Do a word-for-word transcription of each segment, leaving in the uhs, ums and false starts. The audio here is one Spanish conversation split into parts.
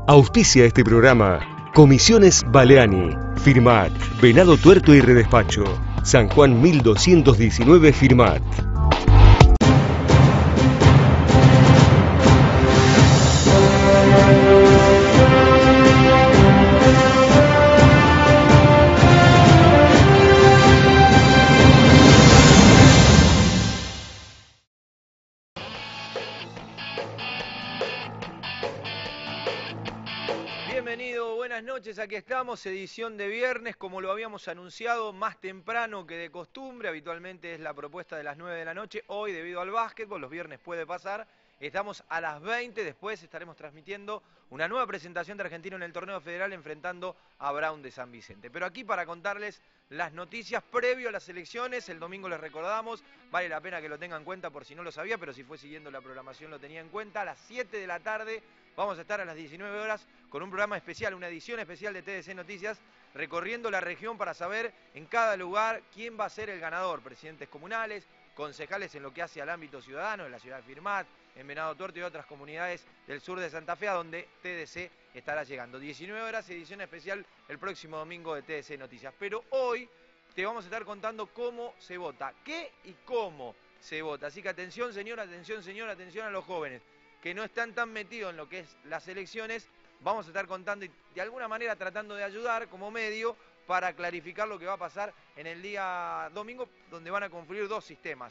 Auspicia este programa Comisiones Baleani, Firmat, Venado Tuerto y Redespacho, San Juan mil doscientos diecinueve Firmat. Aquí estamos, edición de viernes, como lo habíamos anunciado, más temprano que de costumbre. Habitualmente es la propuesta de las nueve de la noche. Hoy, debido al básquetbol, los viernes puede pasar. Estamos a las veinte, después estaremos transmitiendo una nueva presentación de Argentino en el Torneo Federal enfrentando a Brown de San Vicente. Pero aquí para contarles las noticias previo a las elecciones, el domingo les recordamos, vale la pena que lo tengan en cuenta por si no lo sabía, pero si fue siguiendo la programación lo tenía en cuenta, a las siete de la tarde vamos a estar a las diecinueve horas con un programa especial, una edición especial de T D C Noticias, recorriendo la región para saber en cada lugar quién va a ser el ganador, presidentes comunales, concejales en lo que hace al ámbito ciudadano, en la ciudad de Firmat, en Venado Tuerto y otras comunidades del sur de Santa Fe, a donde T D C estará llegando. diecinueve horas, edición especial el próximo domingo de T D C Noticias. Pero hoy te vamos a estar contando cómo se vota, qué y cómo se vota. Así que atención señor, atención señor, atención a los jóvenes que no están tan metidos en lo que es las elecciones. Vamos a estar contando y de alguna manera tratando de ayudar como medio para clarificar lo que va a pasar en el día domingo, donde van a confluir dos sistemas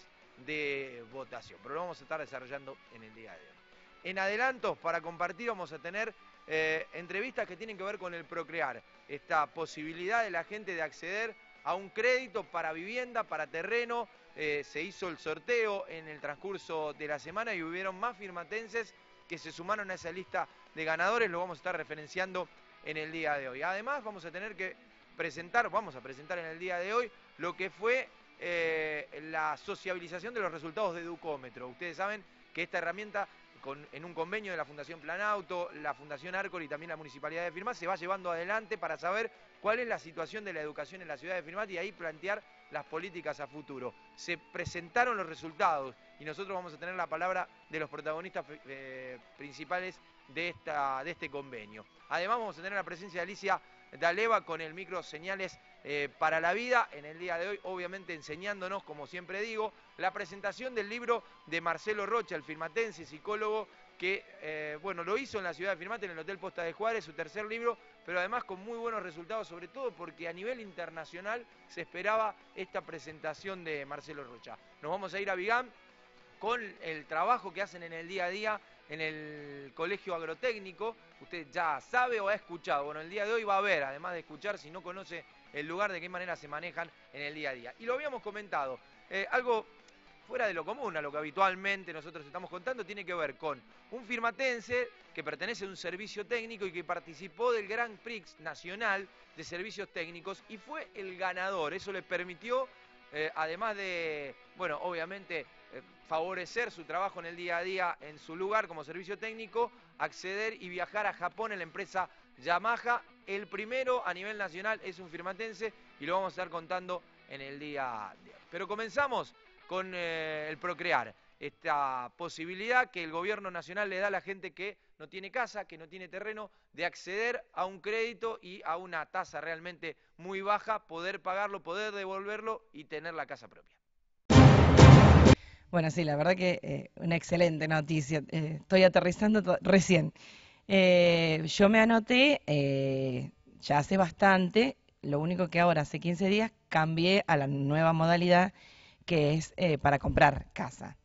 de votación, pero lo vamos a estar desarrollando en el día de hoy. En adelantos, para compartir, vamos a tener eh, entrevistas que tienen que ver con el Procrear, esta posibilidad de la gente de acceder a un crédito para vivienda, para terreno. Eh, se hizo el sorteo en el transcurso de la semana y hubieron más firmatenses que se sumaron a esa lista de ganadores, lo vamos a estar referenciando en el día de hoy. Además, vamos a tener que presentar, vamos a presentar en el día de hoy lo que fue eh, la sociabilización de los resultados de Educómetro. Ustedes saben que esta herramienta, con, en un convenio de la Fundación Planauto, la Fundación Arcor y también la Municipalidad de Firmat, se va llevando adelante para saber cuál es la situación de la educación en la ciudad de Firmat y ahí plantear las políticas a futuro. Se presentaron los resultados y nosotros vamos a tener la palabra de los protagonistas eh, principales de, esta, de este convenio. Además vamos a tener la presencia de Alicia D'Aleva con el micro Señales eh, para la Vida en el día de hoy, obviamente enseñándonos, como siempre digo, la presentación del libro de Marcelo Rocha, el firmatense, psicólogo, que eh, bueno, lo hizo en la ciudad de Firmat, en el Hotel Posta de Juárez, su tercer libro, pero además con muy buenos resultados, sobre todo porque a nivel internacional se esperaba esta presentación de Marcelo Rocha. Nos vamos a ir a Vigán con el trabajo que hacen en el día a día en el Colegio Agrotécnico. Usted ya sabe o ha escuchado, bueno, el día de hoy va a ver, además de escuchar, si no conoce el lugar, de qué manera se manejan en el día a día. Y lo habíamos comentado, eh, algo fuera de lo común, a lo que habitualmente nosotros estamos contando, tiene que ver con un firmatense que pertenece a un servicio técnico y que participó del Grand Prix Nacional de Servicios Técnicos y fue el ganador. Eso le permitió, eh, además de, bueno, obviamente, eh, favorecer su trabajo en el día a día en su lugar como servicio técnico, acceder y viajar a Japón en la empresa Yamaha. El primero a nivel nacional es un firmatense y lo vamos a estar contando en el día de hoy. Pero comenzamos con eh, el Procrear, esta posibilidad que el gobierno nacional le da a la gente que no tiene casa, que no tiene terreno, de acceder a un crédito y a una tasa realmente muy baja, poder pagarlo, poder devolverlo y tener la casa propia. Bueno, sí, la verdad que eh, una excelente noticia. Eh, estoy aterrizando recién. Eh, yo me anoté eh, ya hace bastante, lo único que ahora hace quince días cambié a la nueva modalidad que es eh, para comprar casa.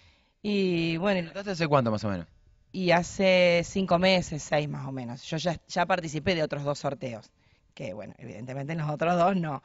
Y bueno, ¿Hace cuánto más o menos? Y hace cinco meses, seis más o menos. Yo ya, ya participé de otros dos sorteos, que bueno, evidentemente en los otros dos no.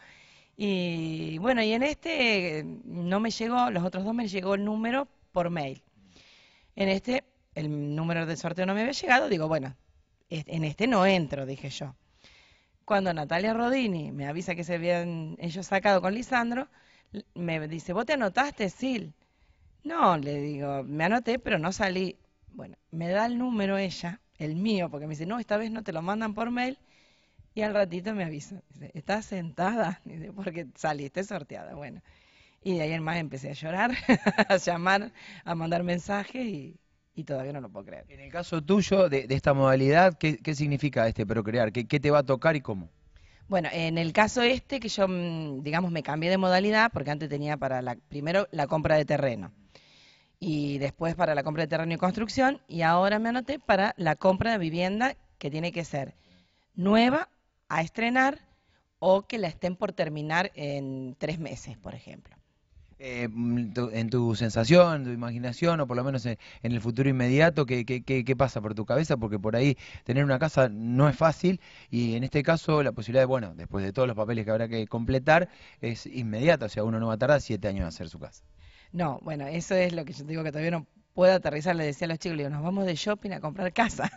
Y bueno, y en este no me llegó, los otros dos me llegó el número por mail. En este, el número del sorteo no me había llegado, digo, bueno, en este no entro, dije yo. Cuando Natalia Rodini me avisa que se habían ellos sacado con Lisandro, me dice, ¿vos te anotaste, Sil? No, le digo, me anoté, pero no salí. Bueno, me da el número ella, el mío, porque me dice, no, esta vez no te lo mandan por mail. Y al ratito me avisa, dice, ¿estás sentada? Dice, porque saliste sorteada. Bueno, y de ahí en más empecé a llorar, a llamar, a mandar mensajes y, y todavía no lo puedo creer. En el caso tuyo, de, de esta modalidad, ¿qué, qué significa este procrear? ¿Qué, ¿Qué te va a tocar y cómo? Bueno, en el caso este que yo, mm, digamos, me cambié de modalidad, porque antes tenía para la, primero la compra de terreno, y después para la compra de terreno y construcción, y ahora me anoté para la compra de vivienda, que tiene que ser nueva, a estrenar, o que la estén por terminar en tres meses, por ejemplo. Eh, tu- en tu sensación, en tu imaginación, o por lo menos en, en el futuro inmediato, ¿qué, qué, qué, qué pasa por tu cabeza? Porque por ahí tener una casa no es fácil y en este caso la posibilidad de, bueno, después de todos los papeles que habrá que completar, es inmediata, o sea, uno no va a tardar siete años en hacer su casa. No, bueno, eso es lo que yo te digo que todavía no puedo aterrizar. Le decía a los chicos, le digo, nos vamos de shopping a comprar casa.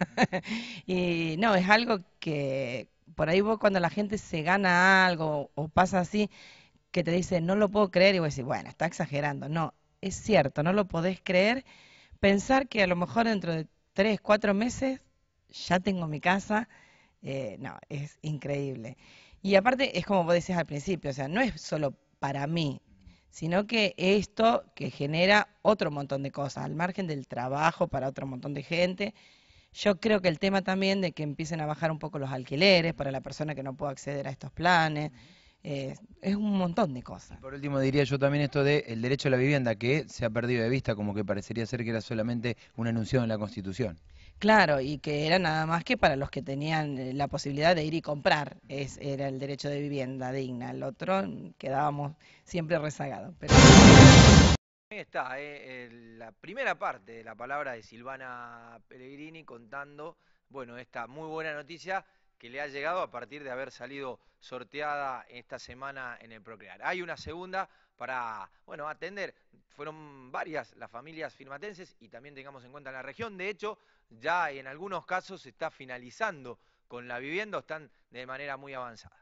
Y no, es algo que por ahí vos cuando la gente se gana algo o pasa así, que te dice, no lo puedo creer, y vos decís, bueno, está exagerando. No, es cierto, no lo podés creer. Pensar que a lo mejor dentro de tres, cuatro meses ya tengo mi casa, eh, no, es increíble. Y aparte, es como vos decías al principio, o sea, no es solo para mí, sino que esto que genera otro montón de cosas, al margen del trabajo para otro montón de gente. Yo creo que el tema también de que empiecen a bajar un poco los alquileres para la persona que no pueda acceder a estos planes, eh, es un montón de cosas. Por último diría yo también esto de el derecho a la vivienda, que se ha perdido de vista, como que parecería ser que era solamente un enunciado en la Constitución. Claro, y que era nada más que para los que tenían eh, la posibilidad de ir y comprar, es, era el derecho de vivienda digna. El otro mm, quedábamos siempre rezagados. Pero... Ahí está, eh, el- la primera parte de la palabra de Silvana Pellegrini contando, bueno, esta muy buena noticia que le ha llegado a partir de haber salido sorteada esta semana en el Procrear. Hay una segunda para, bueno, atender. Fueron varias las familias firmatenses y también tengamos en cuenta la región. De hecho, ya en algunos casos se está finalizando con la vivienda, o están de manera muy avanzada.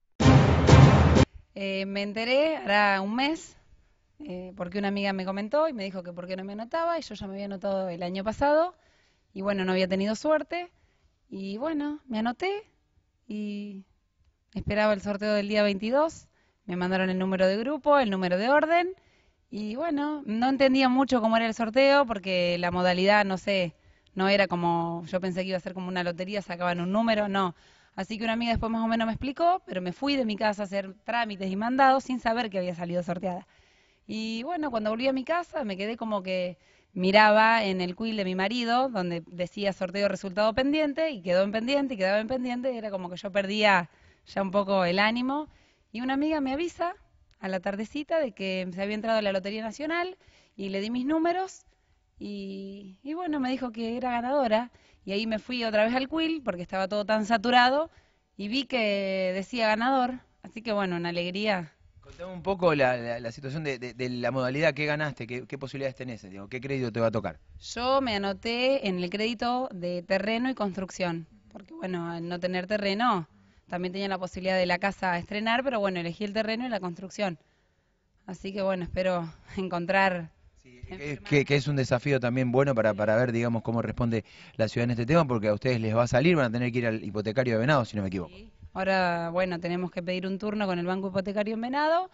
Eh, me enteré hará un mes, eh, porque una amiga me comentó y me dijo que por qué no me anotaba, y yo ya me había anotado el año pasado, y bueno, no había tenido suerte, y bueno, me anoté y esperaba el sorteo del día veintidós, me mandaron el número de grupo, el número de orden, y bueno, no entendía mucho cómo era el sorteo, porque la modalidad, no sé, no era como, yo pensé que iba a ser como una lotería, sacaban un número, no. Así que una amiga después más o menos me explicó, pero me fui de mi casa a hacer trámites y mandados sin saber que había salido sorteada. Y bueno, cuando volví a mi casa me quedé como que miraba en el quill de mi marido, donde decía sorteo resultado pendiente, y quedó en pendiente y quedaba en pendiente, y era como que yo perdía ya un poco el ánimo. Y una amiga me avisa a la tardecita de que se había entrado a la Lotería Nacional, y le di mis números, y, y bueno, me dijo que era ganadora. Y ahí me fui otra vez al quill porque estaba todo tan saturado y vi que decía ganador. Así que bueno, una alegría. Contame un poco la, la, la situación de, de, de la modalidad que ganaste, qué, qué posibilidades tenés, digo, qué crédito te va a tocar. Yo me anoté en el crédito de terreno y construcción, porque bueno, al no tener terreno, también tenía la posibilidad de la casa a estrenar, pero bueno, elegí el terreno y la construcción. Así que bueno, espero encontrar... Sí, que, que, que es un desafío también bueno para, para ver, digamos, cómo responde la ciudad en este tema, porque a ustedes les va a salir, van a tener que ir al hipotecario de Venado, si no me equivoco. Sí. Ahora, bueno, tenemos que pedir un turno con el Banco Hipotecario en Venado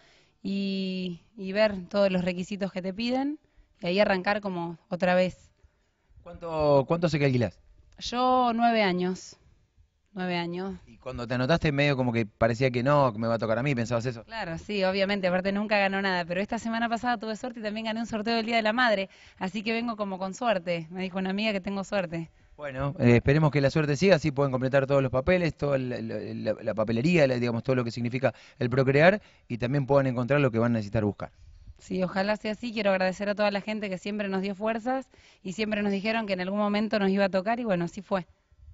y, y ver todos los requisitos que te piden y ahí arrancar como otra vez. ¿Cuánto, cuánto sé que alquilás? Yo nueve años, nueve años. Y cuando te anotaste medio como que parecía que no, que me va a tocar a mí, ¿pensabas eso? Claro, sí, obviamente, aparte nunca ganó nada, pero esta semana pasada tuve suerte y también gané un sorteo del Día de la Madre, así que vengo como con suerte. Me dijo una amiga que tengo suerte. Bueno, eh, esperemos que la suerte siga, así pueden completar todos los papeles, toda la, la- la- la papelería, la- digamos, todo lo que significa el procrear y también puedan encontrar lo que van a necesitar buscar. Sí, ojalá sea así. Quiero agradecer a toda la gente que siempre nos dio fuerzas y siempre nos dijeron que en algún momento nos iba a tocar y bueno, así fue.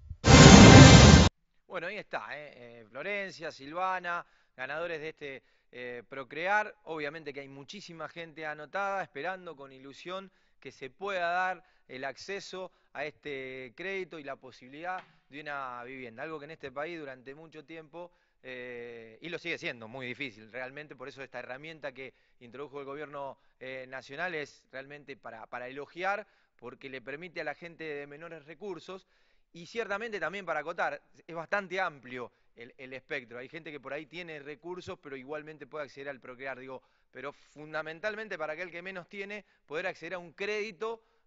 Bueno, ahí está, ¿eh? Eh, Florencia, Silvana, ganadores de este eh, Procrear. Obviamente que hay muchísima gente anotada, esperando con ilusión que se pueda dar el acceso a este crédito y la posibilidad de una vivienda. Algo que en este país durante mucho tiempo, eh, y lo sigue siendo, muy difícil realmente, por eso esta herramienta que introdujo el gobierno eh, nacional es realmente para, para elogiar, porque le permite a la gente de menores recursos. Y ciertamente también para acotar, es bastante amplio el, el espectro. Hay gente que por ahí tiene recursos, pero igualmente puede acceder al Procrear. Digo, pero fundamentalmente para aquel que menos tiene, poder acceder a un crédito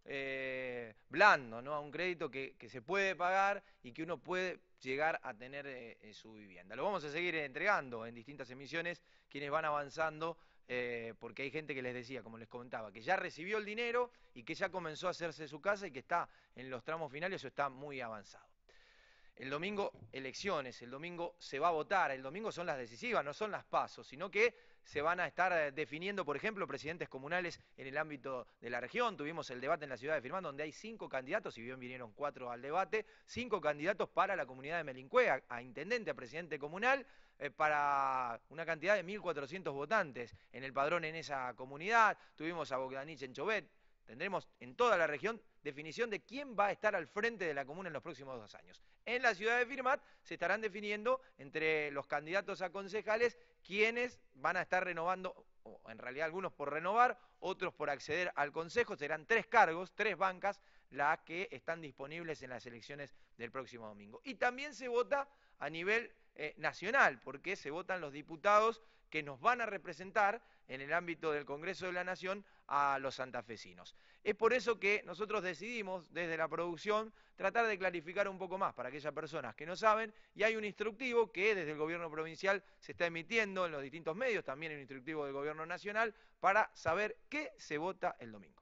eh, blando, ¿no? A un crédito que, que se puede pagar y que uno puede llegar a tener eh, en su vivienda. Lo vamos a seguir entregando en distintas emisiones, quienes van avanzando, eh, porque hay gente que les decía, como les comentaba, que ya recibió el dinero y que ya comenzó a hacerse su casa y que está en los tramos finales o está muy avanzado. El domingo, elecciones, el domingo se va a votar, el domingo son las decisivas, no son las pasos, sino que se van a estar definiendo, por ejemplo, presidentes comunales en el ámbito de la región. Tuvimos el debate en la ciudad de Firmat, donde hay cinco candidatos, si bien vinieron cuatro al debate, cinco candidatos para la comunidad de Melincue, a, a intendente, a presidente comunal, eh, para una cantidad de mil cuatrocientos votantes en el padrón en esa comunidad. Tuvimos a Bogdanich en Chobet. Tendremos en toda la región definición de quién va a estar al frente de la comuna en los próximos dos años. En la ciudad de Firmat se estarán definiendo entre los candidatos a concejales quienes van a estar renovando, o en realidad algunos por renovar, otros por acceder al consejo. Serán tres cargos, tres bancas, las que están disponibles en las elecciones del próximo domingo. Y también se vota a nivel eh, nacional, porque se votan los diputados que nos van a representar en el ámbito del Congreso de la Nación a los santafesinos. Es por eso que nosotros decidimos, desde la producción, tratar de clarificar un poco más para aquellas personas que no saben, y hay un instructivo que desde el gobierno provincial se está emitiendo en los distintos medios, también hay un instructivo del gobierno nacional, para saber qué se vota el domingo.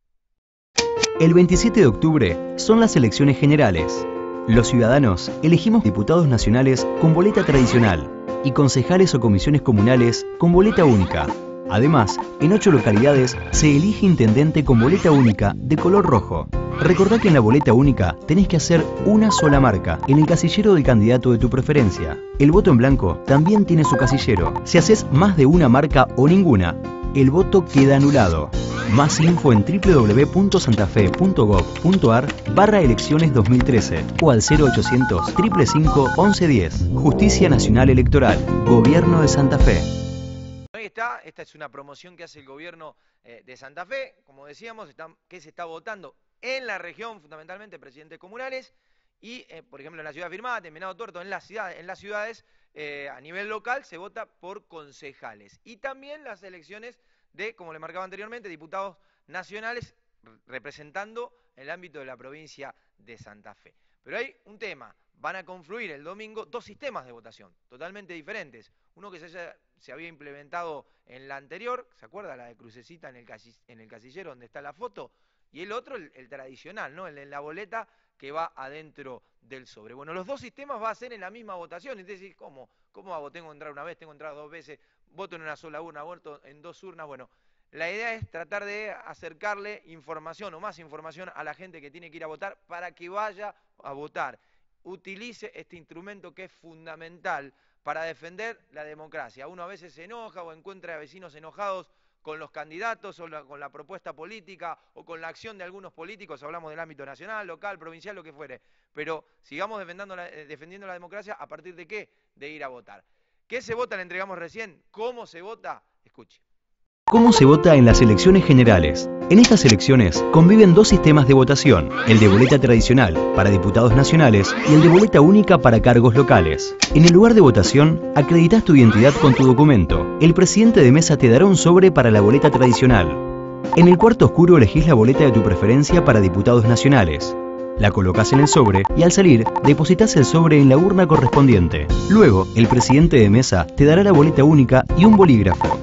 El veintisiete de octubre son las elecciones generales. Los ciudadanos elegimos diputados nacionales con boleta tradicional y concejales o comisiones comunales con boleta única. Además, en ocho localidades se elige intendente con boleta única de color rojo. Recordá que en la boleta única tenés que hacer una sola marca en el casillero del candidato de tu preferencia. El voto en blanco también tiene su casillero. Si haces más de una marca o ninguna, el voto queda anulado. Más info en w w w punto santafe punto gov punto ar barra elecciones dos mil trece o al cero ochocientos, cinco cinco cinco, once diez. Justicia Nacional Electoral. Gobierno de Santa Fe. Ahí está, esta es una promoción que hace el gobierno eh, de Santa Fe, como decíamos, está, que se está votando en la región, fundamentalmente presidentes comunales, y eh, por ejemplo en la ciudad de Firmat, en Venado Tuerto, en, la ciudad, en las ciudades, eh, a nivel local se vota por concejales. Y también las elecciones de, como le marcaba anteriormente, diputados nacionales representando el ámbito de la provincia de Santa Fe. Pero hay un tema, van a confluir el domingo dos sistemas de votación totalmente diferentes. Uno que se, haya, se había implementado en la anterior, ¿se acuerda? La de crucecita en el, casis, en el casillero donde está la foto, y el otro, el, el tradicional, ¿no? El de la boleta que va adentro del sobre. Bueno, los dos sistemas va a ser en la misma votación. Y usted dice, ¿cómo? ¿Cómo hago? Tengo que entrar una vez, tengo que entrar dos veces, voto en una sola urna, voto en dos urnas. Bueno, la idea es tratar de acercarle información o más información a la gente que tiene que ir a votar para que vaya a votar. Utilice este instrumento que es fundamental para defender la democracia. Uno a veces se enoja o encuentra a vecinos enojados con los candidatos o la, con la propuesta política o con la acción de algunos políticos, hablamos del ámbito nacional, local, provincial, lo que fuere, pero sigamos defendiendo la, eh, defendiendo la democracia. ¿A partir de qué? De ir a votar. ¿Qué se vota? Le entregamos recién. ¿Cómo se vota? Escuche. ¿Cómo se vota en las elecciones generales? En estas elecciones conviven dos sistemas de votación, el de boleta tradicional para diputados nacionales y el de boleta única para cargos locales. En el lugar de votación, acreditas tu identidad con tu documento. El presidente de mesa te dará un sobre para la boleta tradicional. En el cuarto oscuro elegís la boleta de tu preferencia para diputados nacionales. La colocas en el sobre y al salir, depositas el sobre en la urna correspondiente. Luego, el presidente de mesa te dará la boleta única y un bolígrafo.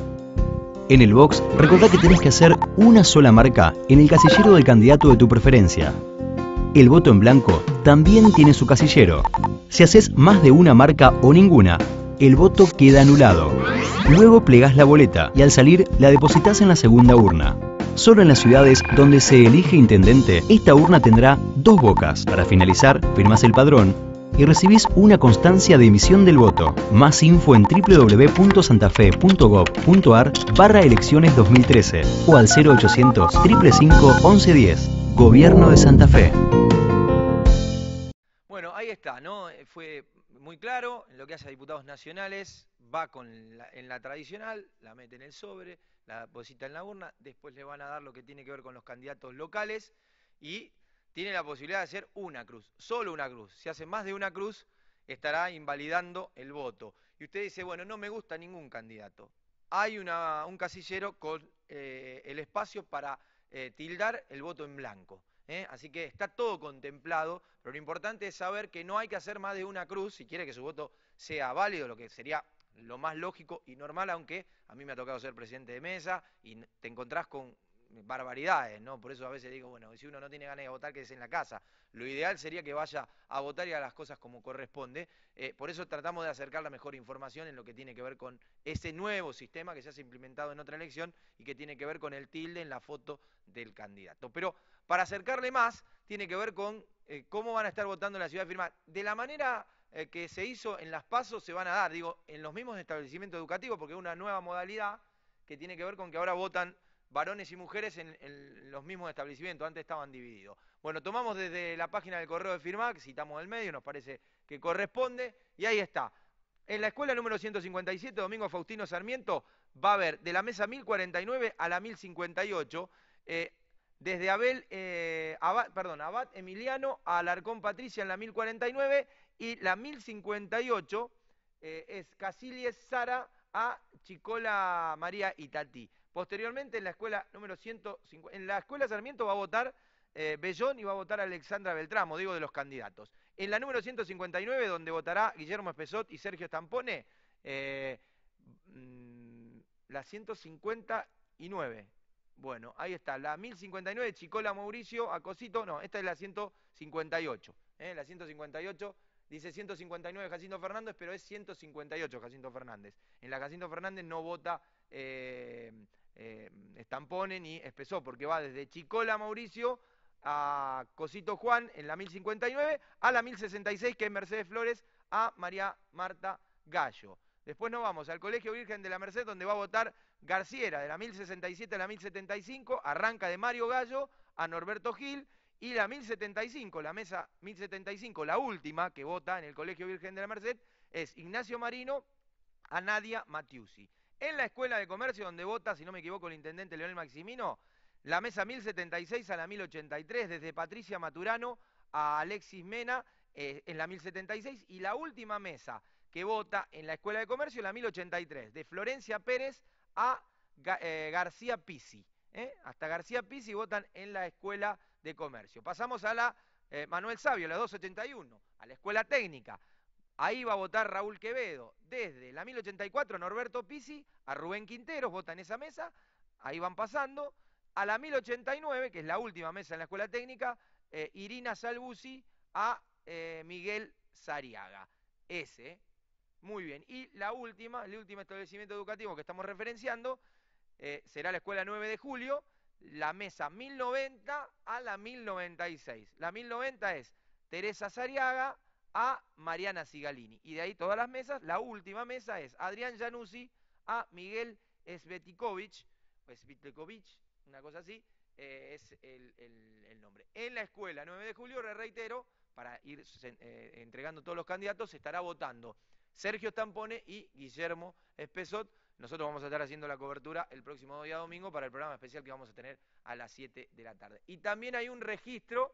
En el box, recordá que tenés que hacer una sola marca en el casillero del candidato de tu preferencia. El voto en blanco también tiene su casillero. Si haces más de una marca o ninguna, el voto queda anulado. Luego plegás la boleta y al salir la depositas en la segunda urna. Solo en las ciudades donde se elige intendente, esta urna tendrá dos bocas. Para finalizar, firmás el padrón y recibís una constancia de emisión del voto. Más info en w w w punto santafe punto gov punto ar barra elecciones dos mil trece o al cero ochocientos, cinco cinco cinco, once diez. Gobierno de Santa Fe. Bueno, ahí está, ¿no? Fue muy claro, en lo que hace a diputados nacionales, va con la, en la tradicional, la mete en el sobre, la deposita en la urna, después le van a dar lo que tiene que ver con los candidatos locales y tiene la posibilidad de hacer una cruz, solo una cruz. Si hace más de una cruz, estará invalidando el voto. Y usted dice, bueno, no me gusta ningún candidato. Hay una, un casillero con eh, el espacio para eh, tildar el voto en blanco. ¿eh? Así que está todo contemplado, pero lo importante es saber que no hay que hacer más de una cruz si quiere que su voto sea válido, lo que sería lo más lógico y normal, aunque a mí me ha tocado ser presidente de mesa y te encontrás con barbaridades, ¿no? Por eso a veces digo, bueno, si uno no tiene ganas de votar, quédese en la casa. Lo ideal sería que vaya a votar y haga las cosas como corresponde. Eh, por eso tratamos de acercar la mejor información en lo que tiene que ver con ese nuevo sistema que ya se ha implementado en otra elección y que tiene que ver con el tilde en la foto del candidato. Pero para acercarle más, tiene que ver con eh, cómo van a estar votando en la ciudad de Firmat. De la manera eh, que se hizo en las PASO se van a dar, digo, en los mismos establecimientos educativos, porque es una nueva modalidad que tiene que ver con que ahora votan varones y mujeres en, en los mismos establecimientos, antes estaban divididos. Bueno, tomamos desde la página del correo de Firmat, citamos el medio, nos parece que corresponde, y ahí está. En la escuela número ciento cincuenta y siete, Domingo Faustino Sarmiento, va a haber de la mesa mil cuarenta y nueve a la mil cincuenta y ocho, eh, desde Abel, eh, Abad, perdón, Abad Emiliano a Alarcón Patricia en la mil cuarenta y nueve, y la mil cincuenta y ocho eh, es Casillas Sara a Chicola María Itatí. Posteriormente en la escuela número ciento cincuenta, en la escuela Sarmiento va a votar eh, Bellón y va a votar Alexandra Beltramo, digo de los candidatos. En la número ciento cincuenta y nueve, donde votará Guillermo Espesot y Sergio Stampone, eh, mmm, la ciento cincuenta y nueve. Bueno, ahí está, la mil cincuenta y nueve, Chicola Mauricio a Cosito, no, esta es la ciento cincuenta y ocho. Eh, la ciento cincuenta y ocho, dice ciento cincuenta y nueve Jacinto Fernández, pero es ciento cincuenta y ocho Jacinto Fernández. En la Jacinto Fernández no vota eh, eh, Stampone ni Espesó, porque va desde Chicola Mauricio a Cosito Juan en la mil cincuenta y nueve, a la mil sesenta y seis, que es Mercedes Flores, a María Marta Gallo. Después nos vamos al Colegio Virgen de la Merced, donde va a votar Garciera, de la mil sesenta y siete a la mil setenta y cinco, arranca de Mario Gallo a Norberto Gil, y la mil setenta y cinco, la mesa mil setenta y cinco, la última que vota en el Colegio Virgen de la Merced, es Ignacio Marino a Nadia Matiusi. En la Escuela de Comercio, donde vota, si no me equivoco, el intendente Leonel Maximino, la mesa mil setenta y seis a la mil ochenta y tres, desde Patricia Maturano a Alexis Mena, eh, en la mil setenta y seis, y la última mesa que vota en la Escuela de Comercio, la mil ochenta y tres, de Florencia Pérez a eh, García Pisi. ¿eh? Hasta García Pisi votan en la Escuela de Comercio. Pasamos a la eh, Manuel Sabio, la doscientos ochenta y uno, a la Escuela Técnica. Ahí va a votar Raúl Quevedo. Desde la mil ochenta y cuatro, Norberto Pisi a Rubén Quinteros, vota en esa mesa. Ahí van pasando. A la mil ochenta y nueve, que es la última mesa en la Escuela Técnica, eh, Irina Salbusi a eh, Miguel Sariaga. Ese, muy bien. Y la última, el último establecimiento educativo que estamos referenciando, eh, será la Escuela nueve de julio, la mesa mil noventa a la mil noventa y seis. La mil noventa es Teresa Sariaga a Mariana Sigalini. Y de ahí todas las mesas. La última mesa es Adrián Januzzi a Miguel Svetikovic, o Svetikovic, una cosa así, eh, es el, el, el nombre. En la escuela nueve de julio, reitero, para ir eh, entregando todos los candidatos, se estará votando Sergio Stampone y Guillermo Espesot. Nosotros vamos a estar haciendo la cobertura el próximo día domingo para el programa especial que vamos a tener a las siete de la tarde. Y también hay un registro,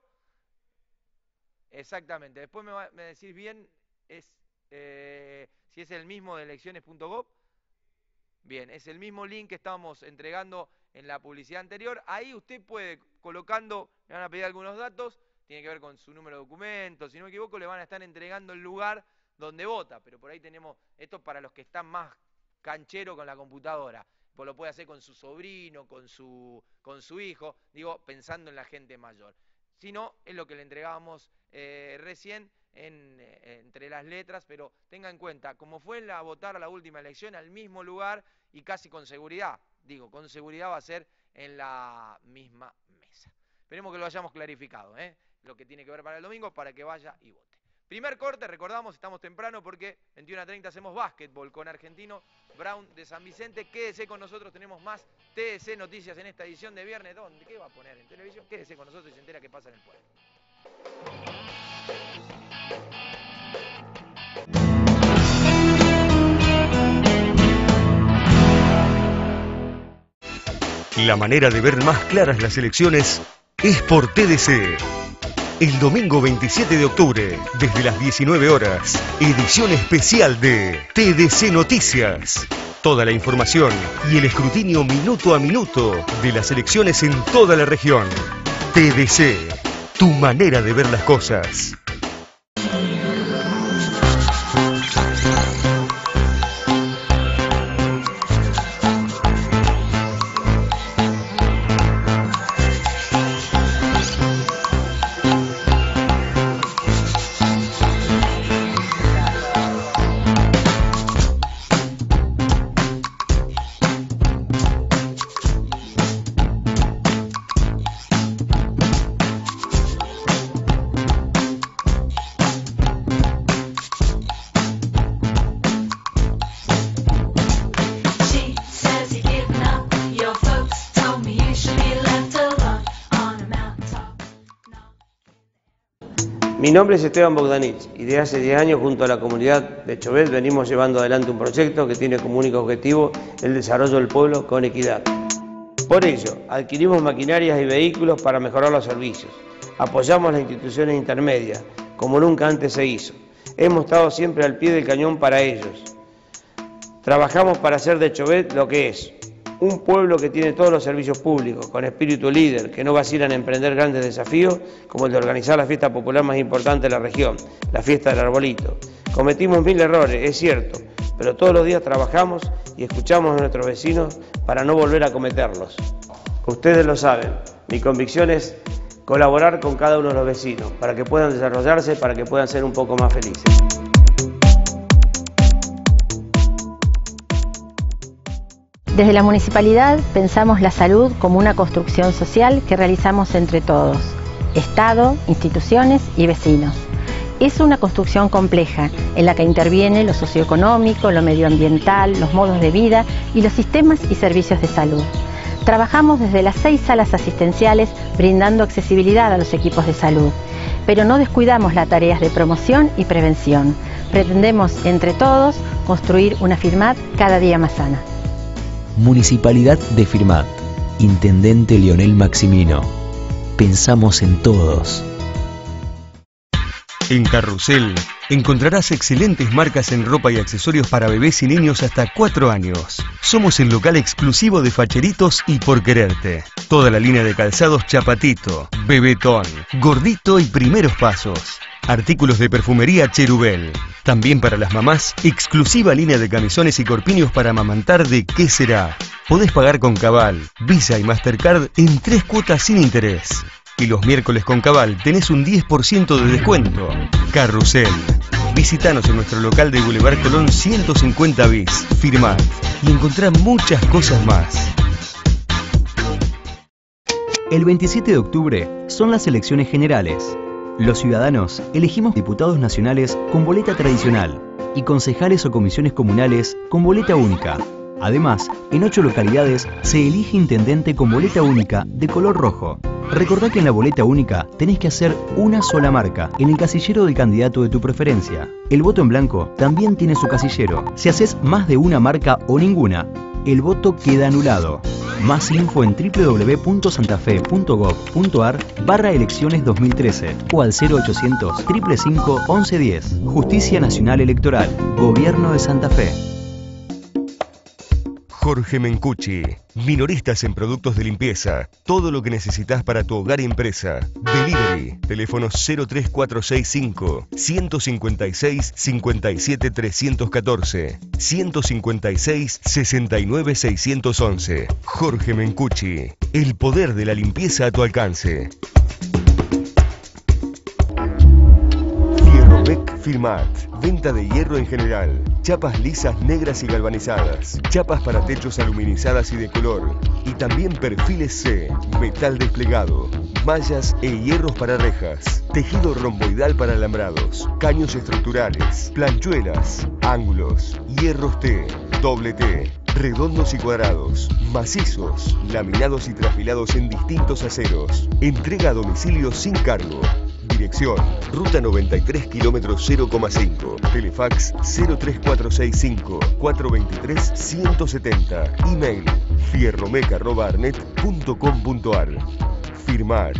exactamente, después me, va, me decís bien es, eh, si es el mismo de elecciones punto gov. Bien, es el mismo link que estábamos entregando en la publicidad anterior. Ahí usted puede, colocando, le van a pedir algunos datos, tiene que ver con su número de documento, si no me equivoco, le van a estar entregando el lugar donde vota, pero por ahí tenemos, esto para los que están más canchero con la computadora, pues lo puede hacer con su sobrino, con su, con su hijo, digo, pensando en la gente mayor. Si no, es lo que le entregábamos eh, recién en, eh, entre las letras, pero tenga en cuenta, como fue la votar a la última elección, al mismo lugar y casi con seguridad, digo, con seguridad va a ser en la misma mesa. Esperemos que lo hayamos clarificado, ¿eh? lo que tiene que ver para el domingo, para que vaya y vote. Primer corte, recordamos, estamos temprano porque veintiuna a treinta hacemos básquetbol con Argentino Brown de San Vicente. Quédese con nosotros, tenemos más T D C Noticias en esta edición de viernes. ¿Dónde? ¿Qué va a poner en televisión? Quédese con nosotros y se entera qué pasa en el pueblo. La manera de ver más claras las elecciones es por T D C. El domingo veintisiete de octubre, desde las diecinueve horas, edición especial de T D C Noticias. Toda la información y el escrutinio minuto a minuto de las elecciones en toda la región. T D C, tu manera de ver las cosas. Mi nombre es Esteban Bogdanich y desde hace diez años junto a la comunidad de Chauvet venimos llevando adelante un proyecto que tiene como único objetivo el desarrollo del pueblo con equidad. Por ello, adquirimos maquinarias y vehículos para mejorar los servicios. Apoyamos las instituciones intermedias, como nunca antes se hizo. Hemos estado siempre al pie del cañón para ellos. Trabajamos para hacer de Chauvet lo que es. Un pueblo que tiene todos los servicios públicos, con espíritu líder, que no vacilan en emprender grandes desafíos, como el de organizar la fiesta popular más importante de la región, la fiesta del arbolito. Cometimos mil errores, es cierto, pero todos los días trabajamos y escuchamos a nuestros vecinos para no volver a cometerlos. Ustedes lo saben, mi convicción es colaborar con cada uno de los vecinos, para que puedan desarrollarse, para que puedan ser un poco más felices. Desde la municipalidad pensamos la salud como una construcción social que realizamos entre todos, Estado, instituciones y vecinos. Es una construcción compleja en la que interviene lo socioeconómico, lo medioambiental, los modos de vida y los sistemas y servicios de salud. Trabajamos desde las seis salas asistenciales brindando accesibilidad a los equipos de salud, pero no descuidamos las tareas de promoción y prevención. Pretendemos entre todos construir una FIRMAT cada día más sana. Municipalidad de Firmat. Intendente Leonel Maximino. Pensamos en todos. En Carrusel encontrarás excelentes marcas en ropa y accesorios para bebés y niños hasta cuatro años. Somos el local exclusivo de facheritos y Por Quererte. Toda la línea de calzados Chapatito, Bebetón, Gordito y Primeros Pasos. Artículos de perfumería Cherubel. También para las mamás, exclusiva línea de camisones y corpiños para amamantar de ¿Qué será? Podés pagar con Cabal, Visa y Mastercard en tres cuotas sin interés. Y los miércoles con Cabal tenés un diez por ciento de descuento. Carrusel. Visítanos en nuestro local de Boulevard Colón ciento cincuenta bis, Firmat, y encontrá muchas cosas más. El veintisiete de octubre son las elecciones generales. Los ciudadanos elegimos diputados nacionales con boleta tradicional y concejales o comisiones comunales con boleta única. Además, en ocho localidades se elige intendente con boleta única de color rojo. Recordá que en la boleta única tenés que hacer una sola marca en el casillero del candidato de tu preferencia. El voto en blanco también tiene su casillero. Si haces más de una marca o ninguna, el voto queda anulado. Más info en w w w punto santafe punto gov punto ar barra elecciones dos mil trece o al cero ochocientos, cinco cinco cinco, once diez. Justicia Nacional Electoral. Gobierno de Santa Fe. Jorge Mencucci, minoristas en productos de limpieza, todo lo que necesitas para tu hogar y empresa. Delivery, teléfono cero tres cuatro seis cinco, uno cinco seis, cinco siete tres uno cuatro, uno cinco seis, seis nueve seis uno uno. Jorge Mencucci, el poder de la limpieza a tu alcance. Fierromec Firmat, venta de hierro en general, chapas lisas negras y galvanizadas, chapas para techos aluminizadas y de color, y también perfiles C, metal desplegado, mallas e hierros para rejas, tejido romboidal para alambrados, caños estructurales, planchuelas, ángulos, hierros T, doble T, redondos y cuadrados, macizos, laminados y trasfilados en distintos aceros, entrega a domicilio sin cargo. Dirección, Ruta noventa y tres, kilómetro cero coma cinco. Telefax cero tres cuatro seis cinco, cuatro dos tres, uno siete cero. Email, fierromec arroba arnet punto com punto ar. Firmat.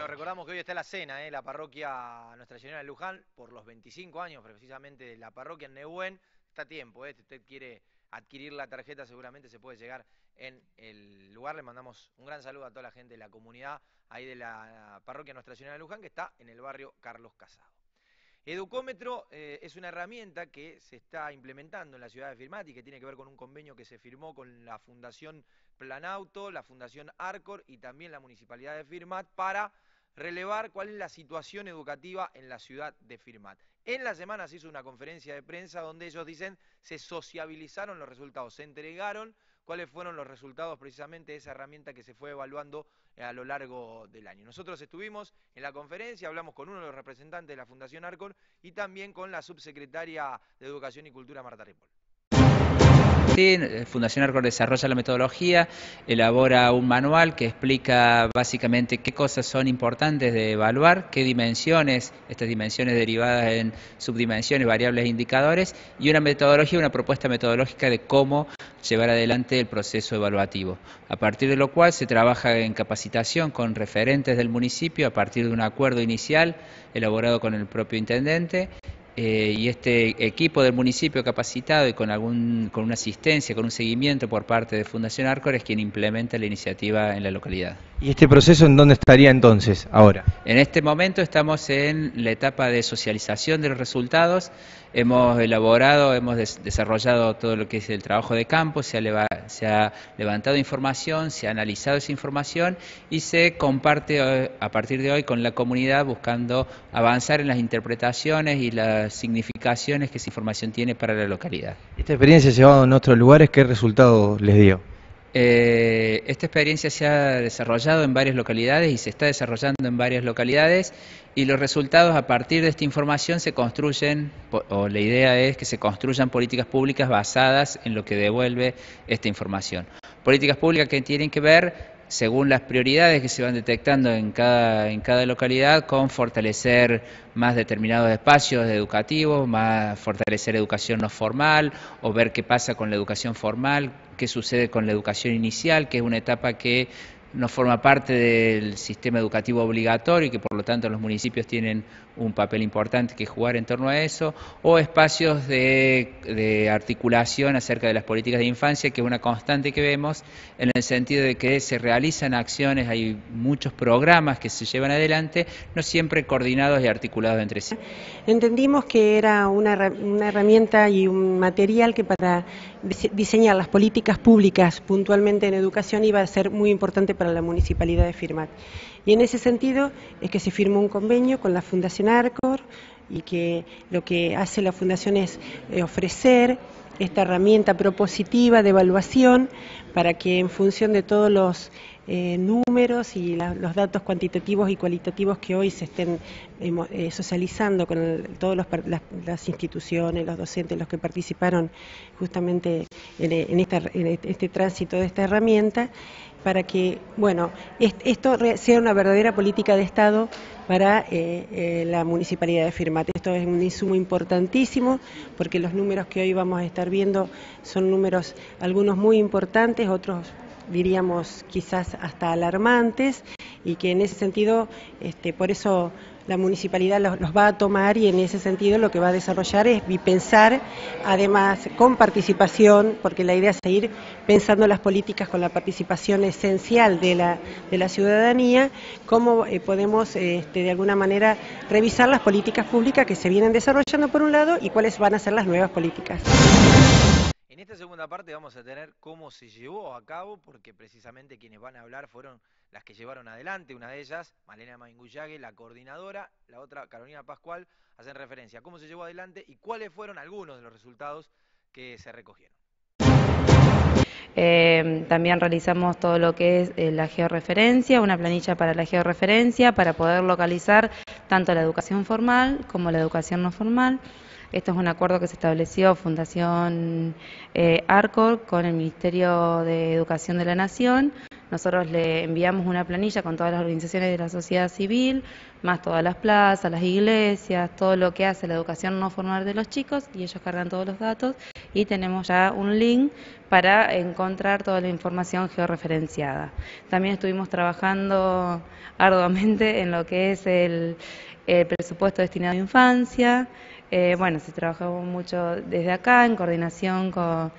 Bueno, recordamos que hoy está la cena, ¿eh? La parroquia Nuestra Señora de Luján, por los veinticinco años precisamente de la parroquia en Neuquén. Está a tiempo, ¿eh? Si usted quiere adquirir la tarjeta, seguramente se puede llegar en el lugar. Le mandamos un gran saludo a toda la gente de la comunidad ahí de la parroquia Nuestra Señora de Luján, que está en el barrio Carlos Casado. Educómetro eh, es una herramienta que se está implementando en la ciudad de Firmat y que tiene que ver con un convenio que se firmó con la Fundación Planauto, la Fundación Arcor y también la Municipalidad de Firmat para relevar cuál es la situación educativa en la ciudad de Firmat. En la semana se hizo una conferencia de prensa donde ellos dicen se sociabilizaron los resultados, se entregaron cuáles fueron los resultados precisamente de esa herramienta que se fue evaluando a lo largo del año. Nosotros estuvimos en la conferencia, hablamos con uno de los representantes de la Fundación Arcor y también con la subsecretaria de Educación y Cultura, Marta Ripoll. Sí, Fundación Arcor desarrolla la metodología, elabora un manual que explica básicamente qué cosas son importantes de evaluar, qué dimensiones, estas dimensiones derivadas en subdimensiones, variables e indicadores, y una metodología, una propuesta metodológica de cómo llevar adelante el proceso evaluativo. A partir de lo cual se trabaja en capacitación con referentes del municipio a partir de un acuerdo inicial elaborado con el propio intendente. Eh, y este equipo del municipio capacitado y con algún con una asistencia, con un seguimiento por parte de Fundación Arcor es quien implementa la iniciativa en la localidad. ¿Y este proceso en dónde estaría entonces, ahora? En este momento estamos en la etapa de socialización de los resultados. Hemos elaborado, hemos des desarrollado todo lo que es el trabajo de campo, se ha, se ha levantado información, se ha analizado esa información y se comparte hoy, a partir de hoy con la comunidad buscando avanzar en las interpretaciones y las significaciones que esa información tiene para la localidad. ¿Esta experiencia llevada en otros lugares qué resultados les dio? Eh, esta experiencia se ha desarrollado en varias localidades y se está desarrollando en varias localidades y los resultados a partir de esta información se construyen, o la idea es que se construyan políticas públicas basadas en lo que devuelve esta información. Políticas públicas que tienen que ver, según las prioridades que se van detectando en cada, en cada localidad, con fortalecer más determinados espacios educativos, más fortalecer educación no formal, o ver qué pasa con la educación formal, qué sucede con la educación inicial, que es una etapa que no forma parte del sistema educativo obligatorio y que por lo tanto los municipios tienen un papel importante que jugar en torno a eso, o espacios de, de articulación acerca de las políticas de infancia, que es una constante que vemos en el sentido de que se realizan acciones, hay muchos programas que se llevan adelante, no siempre coordinados y articulados entre sí. Entendimos que era una, una herramienta y un material que para diseñar las políticas públicas puntualmente en educación iba a ser muy importante para la Municipalidad de Firmat. Y en ese sentido es que se firmó un convenio con la Fundación Arcor y que lo que hace la Fundación es ofrecer esta herramienta propositiva de evaluación para que en función de todos los eh, números y la, los datos cuantitativos y cualitativos que hoy se estén eh, socializando con el, todas las, las instituciones, los docentes, los que participaron justamente en, en, esta, en este tránsito de esta herramienta, para que, bueno, esto sea una verdadera política de Estado para eh, eh, la Municipalidad de Firmat. Esto es un insumo importantísimo porque los números que hoy vamos a estar viendo son números, algunos muy importantes, otros diríamos quizás hasta alarmantes, y que en ese sentido, este, por eso la municipalidad los, los va a tomar, y en ese sentido lo que va a desarrollar es pensar, además con participación, porque la idea es seguir pensando las políticas con la participación esencial de la, de la ciudadanía, cómo eh, podemos este, de alguna manera revisar las políticas públicas que se vienen desarrollando por un lado y cuáles van a ser las nuevas políticas. En esta segunda parte vamos a tener cómo se llevó a cabo, porque precisamente quienes van a hablar fueron las que llevaron adelante, una de ellas, Malena Maingullague, la coordinadora, la otra, Carolina Pascual, hacen referencia a cómo se llevó adelante y cuáles fueron algunos de los resultados que se recogieron. Eh, también realizamos todo lo que es eh, la georreferencia, una planilla para la georreferencia, para poder localizar tanto la educación formal como la educación no formal. Esto es un acuerdo que se estableció Fundación eh, ARCOR con el Ministerio de Educación de la Nación. Nosotros le enviamos una planilla con todas las organizaciones de la sociedad civil, más todas las plazas, las iglesias, todo lo que hace la educación no formal de los chicos, y ellos cargan todos los datos, y tenemos ya un link para encontrar toda la información georreferenciada. También estuvimos trabajando arduamente en lo que es el, el presupuesto destinado a infancia. Eh, bueno, se trabajó mucho desde acá en coordinación con...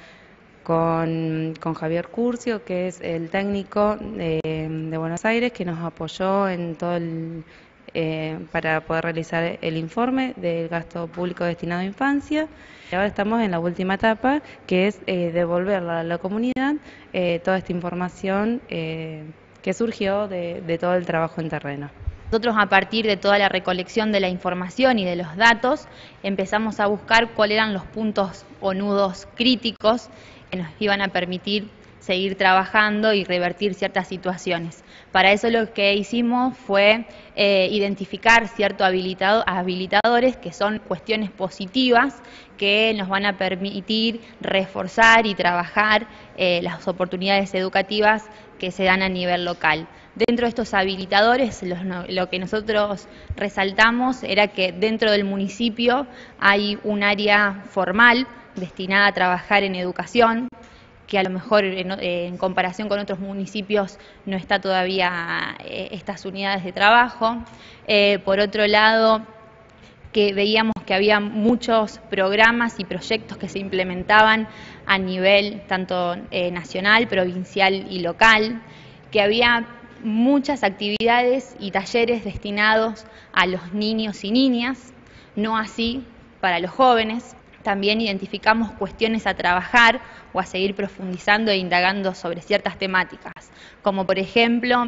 Con, con Javier Curcio, que es el técnico de, de Buenos Aires, que nos apoyó en todo el, eh, para poder realizar el informe del gasto público destinado a infancia. Y ahora estamos en la última etapa, que es eh, devolverle a la comunidad eh, toda esta información eh, que surgió de, de todo el trabajo en terreno. Nosotros, a partir de toda la recolección de la información y de los datos, empezamos a buscar cuáles eran los puntos o nudos críticos que nos iban a permitir seguir trabajando y revertir ciertas situaciones. Para eso lo que hicimos fue eh, identificar ciertos habilitado, habilitadores, que son cuestiones positivas que nos van a permitir reforzar y trabajar eh, las oportunidades educativas que se dan a nivel local. Dentro de estos habilitadores, lo, lo que nosotros resaltamos era que dentro del municipio hay un área formal destinada a trabajar en educación, que a lo mejor en, en comparación con otros municipios no está todavía eh, estas unidades de trabajo. Eh, por otro lado, que veíamos que había muchos programas y proyectos que se implementaban a nivel tanto eh, nacional, provincial y local, que había muchas actividades y talleres destinados a los niños y niñas, no así para los jóvenes. También identificamos cuestiones a trabajar o a seguir profundizando e indagando sobre ciertas temáticas, como por ejemplo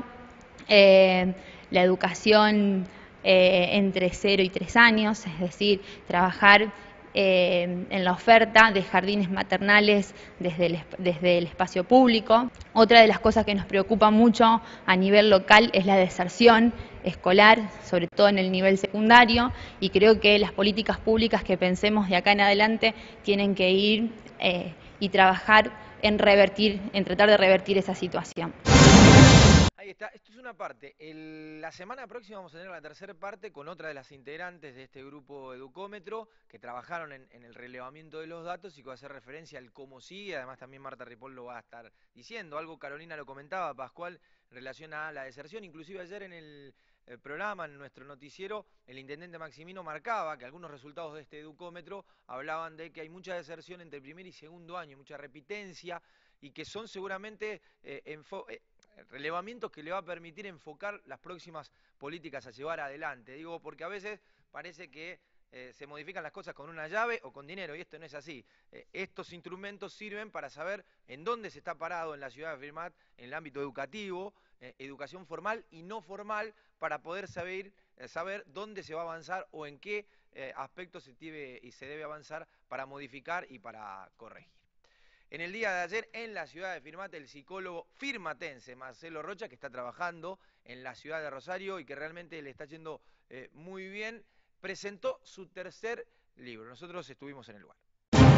eh, la educación eh, entre cero y tres años, es decir, trabajar eh, en la oferta de jardines maternales desde el, desde el espacio público. Otra de las cosas que nos preocupa mucho a nivel local es la deserción escolar, sobre todo en el nivel secundario, y creo que las políticas públicas que pensemos de acá en adelante tienen que ir eh, y trabajar en revertir, en tratar de revertir esa situación. Ahí está, esto es una parte. El, la semana próxima vamos a tener la tercera parte con otra de las integrantes de este grupo Educómetro que trabajaron en, en el relevamiento de los datos y que va a hacer referencia al cómo sigue. Además también Marta Ripoll lo va a estar diciendo. Algo Carolina lo comentaba, Pascual, en relación a la deserción. Inclusive ayer en el El programa, en nuestro noticiero, el intendente Maximino marcaba que algunos resultados de este educómetro hablaban de que hay mucha deserción entre primer y segundo año, mucha repitencia, y que son seguramente eh, eh, relevamientos que le va a permitir enfocar las próximas políticas a llevar adelante. Digo, porque a veces parece que eh, se modifican las cosas con una llave o con dinero, y esto no es así. Eh, estos instrumentos sirven para saber en dónde se está parado en la ciudad de Firmat, en el ámbito educativo, eh, educación formal y no formal, para poder saber, eh, saber dónde se va a avanzar o en qué eh, aspectos se debe, y se debe avanzar para modificar y para corregir. En el día de ayer, en la ciudad de Firmat, el psicólogo firmatense Marcelo Rocha, que está trabajando en la ciudad de Rosario y que realmente le está yendo eh, muy bien, presentó su tercer libro. Nosotros estuvimos en el lugar.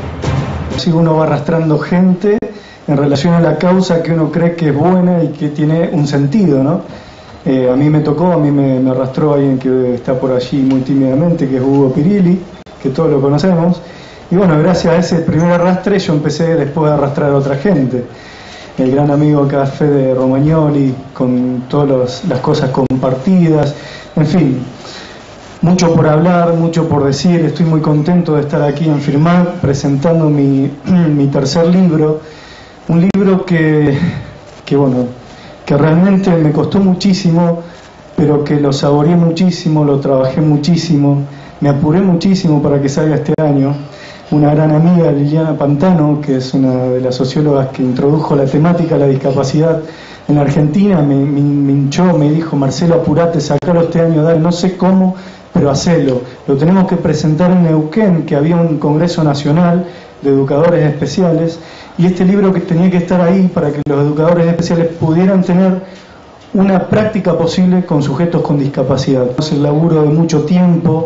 Si uno va arrastrando gente en relación a la causa que uno cree que es buena y que tiene un sentido, ¿no? Eh, a mí me tocó, a mí me, me arrastró alguien que está por allí muy tímidamente, que es Hugo Pirilli, que todos lo conocemos. Y bueno, gracias a ese primer arrastre yo empecé después a arrastrar a otra gente. El gran amigo acá, Fede Romagnoli, con todas las cosas compartidas, en fin, mucho por hablar, mucho por decir. Estoy muy contento de estar aquí en Firmat presentando mi, mi tercer libro, un libro que, que bueno, que realmente me costó muchísimo, pero que lo saboreé muchísimo, lo trabajé muchísimo, me apuré muchísimo para que salga este año. Una gran amiga, Liliana Pantano, que es una de las sociólogas que introdujo la temática de la discapacidad en la Argentina, me, me, me hinchó, me dijo: Marcelo, apurate, sacalo este año, dale, no sé cómo, pero hacelo. Lo tenemos que presentar en Neuquén, que había un congreso nacional de educadores especiales, y este libro que tenía que estar ahí para que los educadores especiales pudieran tener una práctica posible con sujetos con discapacidad. Es el laburo de mucho tiempo,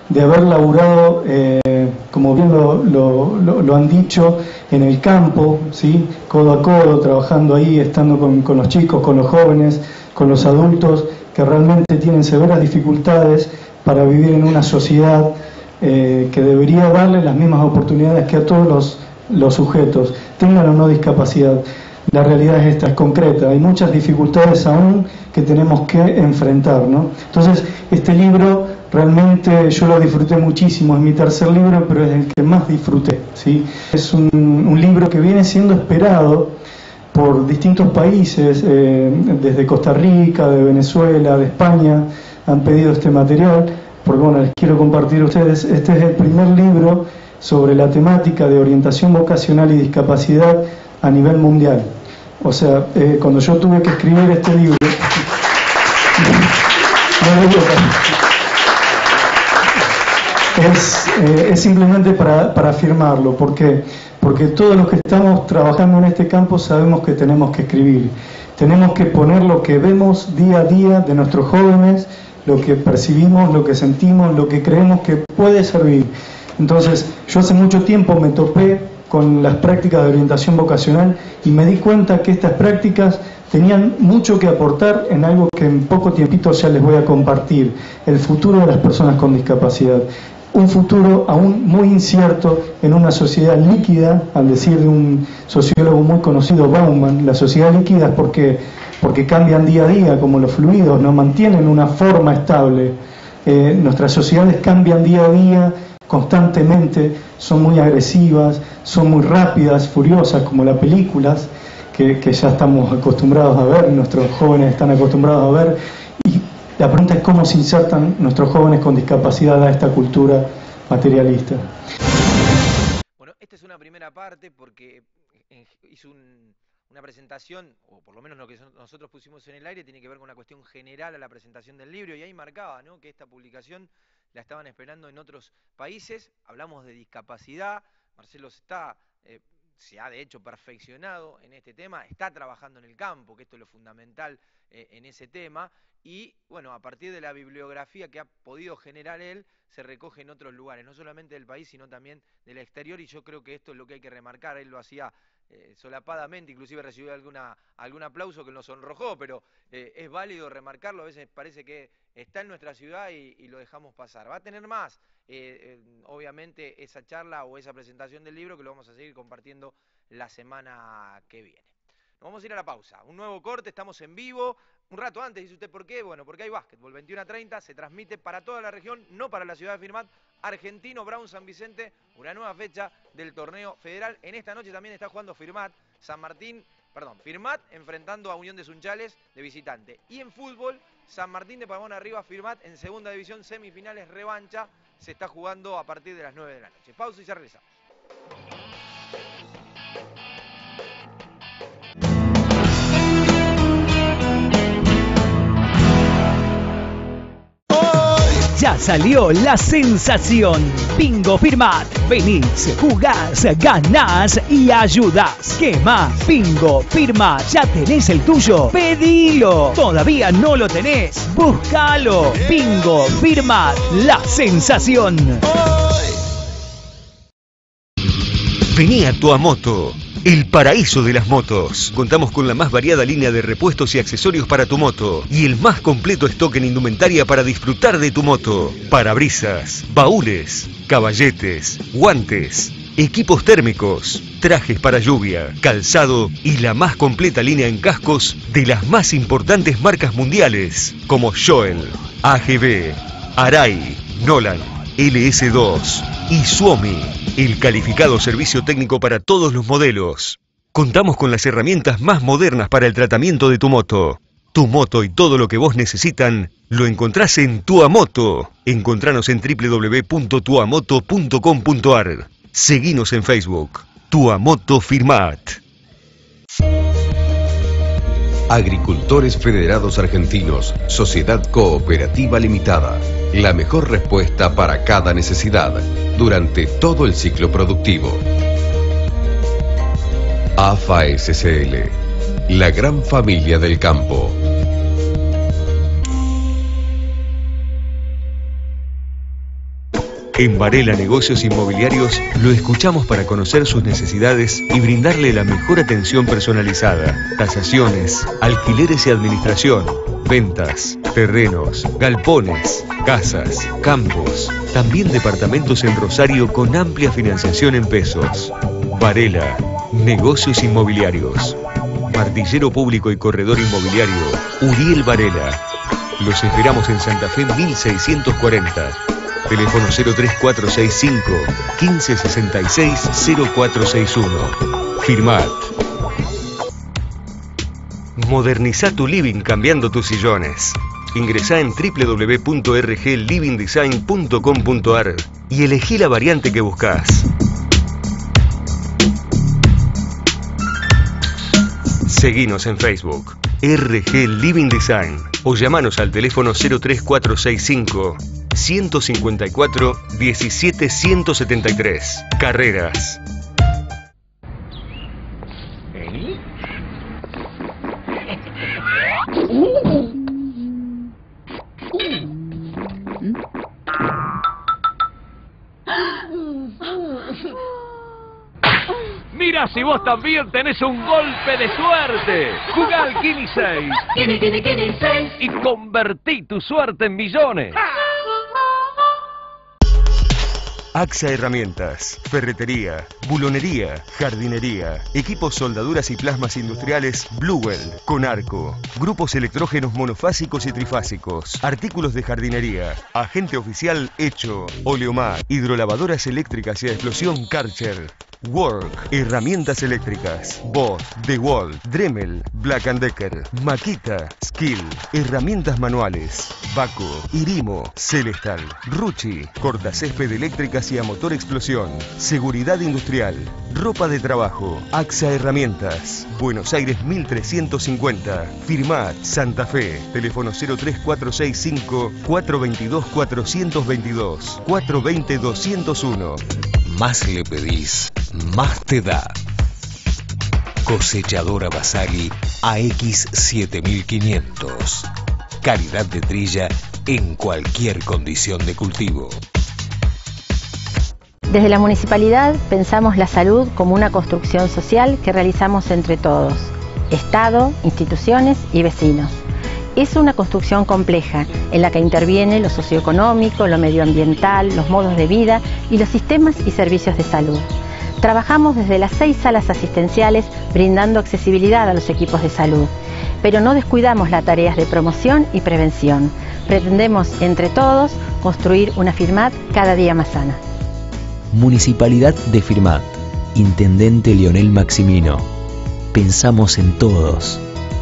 de haber laburado, eh, como bien lo, lo, lo, lo han dicho, en el campo, ¿sí? Codo a codo, trabajando ahí, estando con, con los chicos, con los jóvenes, con los adultos, que realmente tienen severas dificultades para vivir en una sociedad eh, que debería darle las mismas oportunidades que a todos los, los sujetos, tengan o no discapacidad. La realidad es esta, es concreta, hay muchas dificultades aún que tenemos que enfrentar, ¿no? Entonces, este libro realmente yo lo disfruté muchísimo, es mi tercer libro, pero es el que más disfruté, ¿sí? Es un, un libro que viene siendo esperado por distintos países, eh, desde Costa Rica, de Venezuela, de España, han pedido este material, porque bueno, les quiero compartir a ustedes, este es el primer libro sobre la temática de orientación vocacional y discapacidad a nivel mundial. O sea, eh, cuando yo tuve que escribir este libro, es, eh, es simplemente para, para afirmarlo, porque, porque todos los que estamos trabajando en este campo sabemos que tenemos que escribir, tenemos que poner lo que vemos día a día de nuestros jóvenes, lo que percibimos, lo que sentimos, lo que creemos que puede servir. Entonces, yo hace mucho tiempo me topé con las prácticas de orientación vocacional y me di cuenta que estas prácticas tenían mucho que aportar en algo que en poco tiempito ya les voy a compartir, el futuro de las personas con discapacidad. Un futuro aún muy incierto en una sociedad líquida, al decir de un sociólogo muy conocido, Bauman, la sociedad líquida es porque, porque cambian día a día, como los fluidos, no mantienen una forma estable. Eh, nuestras sociedades cambian día a día, constantemente, son muy agresivas, son muy rápidas, furiosas, como las películas que, que ya estamos acostumbrados a ver, nuestros jóvenes están acostumbrados a ver, y la pregunta es cómo se insertan nuestros jóvenes con discapacidad a esta cultura materialista. Bueno, esta es una primera parte porque hizo un, una presentación, o por lo menos lo que nosotros pusimos en el aire, tiene que ver con una cuestión general a la presentación del libro, y ahí marcaba, ¿no?, que esta publicación la estaban esperando en otros países. Hablamos de discapacidad, Marcelo está, eh, se ha de hecho perfeccionado en este tema, está trabajando en el campo, que esto es lo fundamental eh, en ese tema, y bueno, a partir de la bibliografía que ha podido generar él, se recoge en otros lugares, no solamente del país, sino también del exterior, y yo creo que esto es lo que hay que remarcar. Él lo hacía eh, solapadamente, inclusive recibió alguna, algún aplauso que nos sonrojó, pero eh, es válido remarcarlo. A veces parece que está en nuestra ciudad y, y lo dejamos pasar. Va a tener más, eh, eh, obviamente, esa charla o esa presentación del libro, que lo vamos a seguir compartiendo la semana que viene. Nos vamos a ir a la pausa, un nuevo corte, estamos en vivo. Un rato antes, dice usted, ¿por qué? Bueno, porque hay básquetbol, veintiuno a treinta, se transmite para toda la región, no para la ciudad de Firmat. Argentino Brown San Vicente, una nueva fecha del torneo federal. En esta noche también está jugando Firmat, San Martín, perdón, Firmat enfrentando a Unión de Sunchales de visitante. Y en fútbol, San Martín de Pavón arriba, Firmat en segunda división, semifinales, revancha, se está jugando a partir de las nueve de la noche. Pausa y ya regresamos. Ya salió la sensación. Bingo Firmat. Venís, jugás, ganás y ayudás. ¿Qué más? Bingo Firmat. ¿Ya tenés el tuyo? Pedilo. ¿Todavía no lo tenés? Búscalo. Bingo Firmat. La sensación. Vení a Tuamoto, el paraíso de las motos. Contamos con la más variada línea de repuestos y accesorios para tu moto y el más completo stock en indumentaria para disfrutar de tu moto. Parabrisas, baúles, caballetes, guantes, equipos térmicos, trajes para lluvia, calzado y la más completa línea en cascos de las más importantes marcas mundiales como Joel, A G B, Arai, Nolan, L S dos y Suomi, el calificado servicio técnico para todos los modelos. Contamos con las herramientas más modernas para el tratamiento de tu moto. Tu moto y todo lo que vos necesitan lo encontrás en Tuamoto. Encontranos en w w w punto tuamoto punto com punto a r. Seguinos en Facebook. Tuamoto Firmat. Agricultores Federados Argentinos, Sociedad Cooperativa Limitada. La mejor respuesta para cada necesidad durante todo el ciclo productivo. A F A S C L, la gran familia del campo. En Varela Negocios Inmobiliarios lo escuchamos para conocer sus necesidades y brindarle la mejor atención personalizada. Tasaciones, alquileres y administración, ventas, terrenos, galpones, casas, campos. También departamentos en Rosario con amplia financiación en pesos. Varela Negocios Inmobiliarios. Martillero Público y Corredor Inmobiliario Uriel Varela. Los esperamos en Santa Fe mil seiscientos cuarenta. Teléfono cero tres cuatro seis cinco, uno cinco seis seis, cero cuatro seis uno. Firmat. Moderniza tu living cambiando tus sillones. Ingresá en w w w punto r g living design punto com punto a r y elegí la variante que buscas. Seguinos en Facebook, R G Living Design, o llamanos al teléfono cero tres cuatro seis cinco, uno cinco cuatro, uno siete uno siete tres. Carreras. Mira si vos también tenés un golpe de suerte. Jugá al Kini seis. Kini, Kini, Kini seis. Y convertí tu suerte en millones. AXA Herramientas, ferretería, bulonería, jardinería, equipos soldaduras y plasmas industriales Bluewell, Conarco, grupos electrógenos monofásicos y trifásicos, artículos de jardinería, agente oficial Hecho, Oleomar, hidrolavadoras eléctricas y a explosión Karcher. Work, herramientas eléctricas, Bosch, DeWalt, Dremel, Black and Decker, Makita, Skill, herramientas manuales, Baco, Irimo, Celestal, Rucci, cortacésped eléctricas y a motor explosión, seguridad industrial, ropa de trabajo, AXA Herramientas, Buenos Aires mil trescientos cincuenta, Firmat, Santa Fe, teléfono cero tres cuatro seis cinco, cuatro dos dos, cuatro dos dos, cuatro dos cero, dos cero uno. Más le pedís, más te da. Cosechadora Basali A X siete mil quinientos. Calidad de trilla en cualquier condición de cultivo. Desde la municipalidad pensamos la salud como una construcción social que realizamos entre todos, Estado, instituciones y vecinos. Es una construcción compleja en la que interviene lo socioeconómico, lo medioambiental, los modos de vida y los sistemas y servicios de salud. Trabajamos desde las seis salas asistenciales brindando accesibilidad a los equipos de salud, pero no descuidamos las tareas de promoción y prevención. Pretendemos entre todos construir una Firmat cada día más sana. Municipalidad de Firmat. Intendente Leonel Maximino. Pensamos en todos.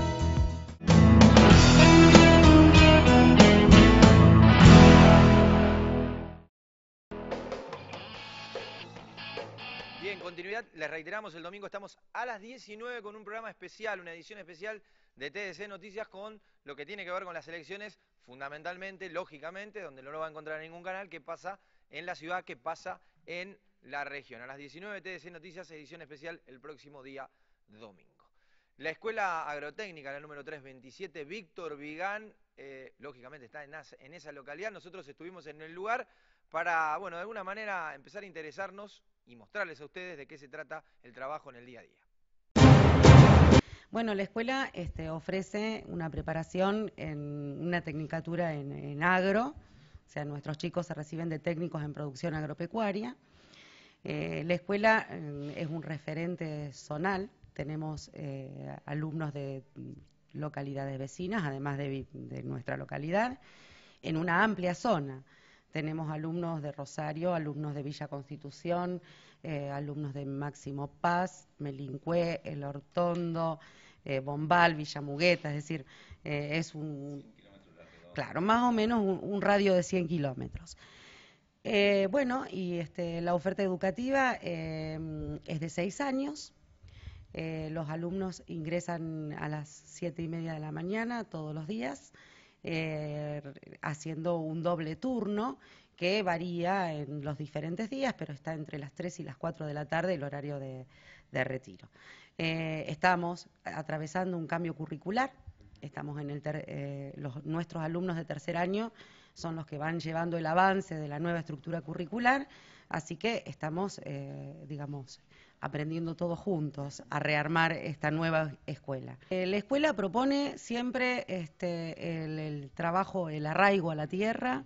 Bien, continuidad, les reiteramos, el domingo estamos a las diecinueve con un programa especial, una edición especial de T D C Noticias con lo que tiene que ver con las elecciones, fundamentalmente, lógicamente, donde no lo va a encontrar en ningún canal, que pasa en la ciudad, que pasa en la región. A las diecinueve T D C Noticias, edición especial el próximo día domingo. La Escuela Agrotécnica, la número trescientos veintisiete, Víctor Vigán, eh, lógicamente está en, en esa localidad. Nosotros estuvimos en el lugar para, bueno, de alguna manera empezar a interesarnos y mostrarles a ustedes de qué se trata el trabajo en el día a día. Bueno, la escuela este, ofrece una preparación en una tecnicatura en, en agro, o sea, nuestros chicos se reciben de técnicos en producción agropecuaria. Eh, la escuela eh, es un referente zonal, tenemos eh, alumnos de localidades vecinas, además de, de nuestra localidad, en una amplia zona. Tenemos alumnos de Rosario, alumnos de Villa Constitución, eh, alumnos de Máximo Paz, Melincué, El Hortondo, eh, Bombal, Villa Mugueta, es decir, eh, es un, claro, más o menos un, un radio de cien kilómetros. Eh, bueno, y este, la oferta educativa eh, es de seis años. Eh, los alumnos ingresan a las siete y media de la mañana todos los días, eh, haciendo un doble turno que varía en los diferentes días, pero está entre las tres y las cuatro de la tarde el horario de, de retiro. Eh, estamos atravesando un cambio curricular, estamos en el ter, eh, los, nuestros alumnos de tercer año son los que van llevando el avance de la nueva estructura curricular, así que estamos, eh, digamos, aprendiendo todos juntos a rearmar esta nueva escuela. Eh, la escuela propone siempre este, el, el trabajo, el arraigo a la tierra,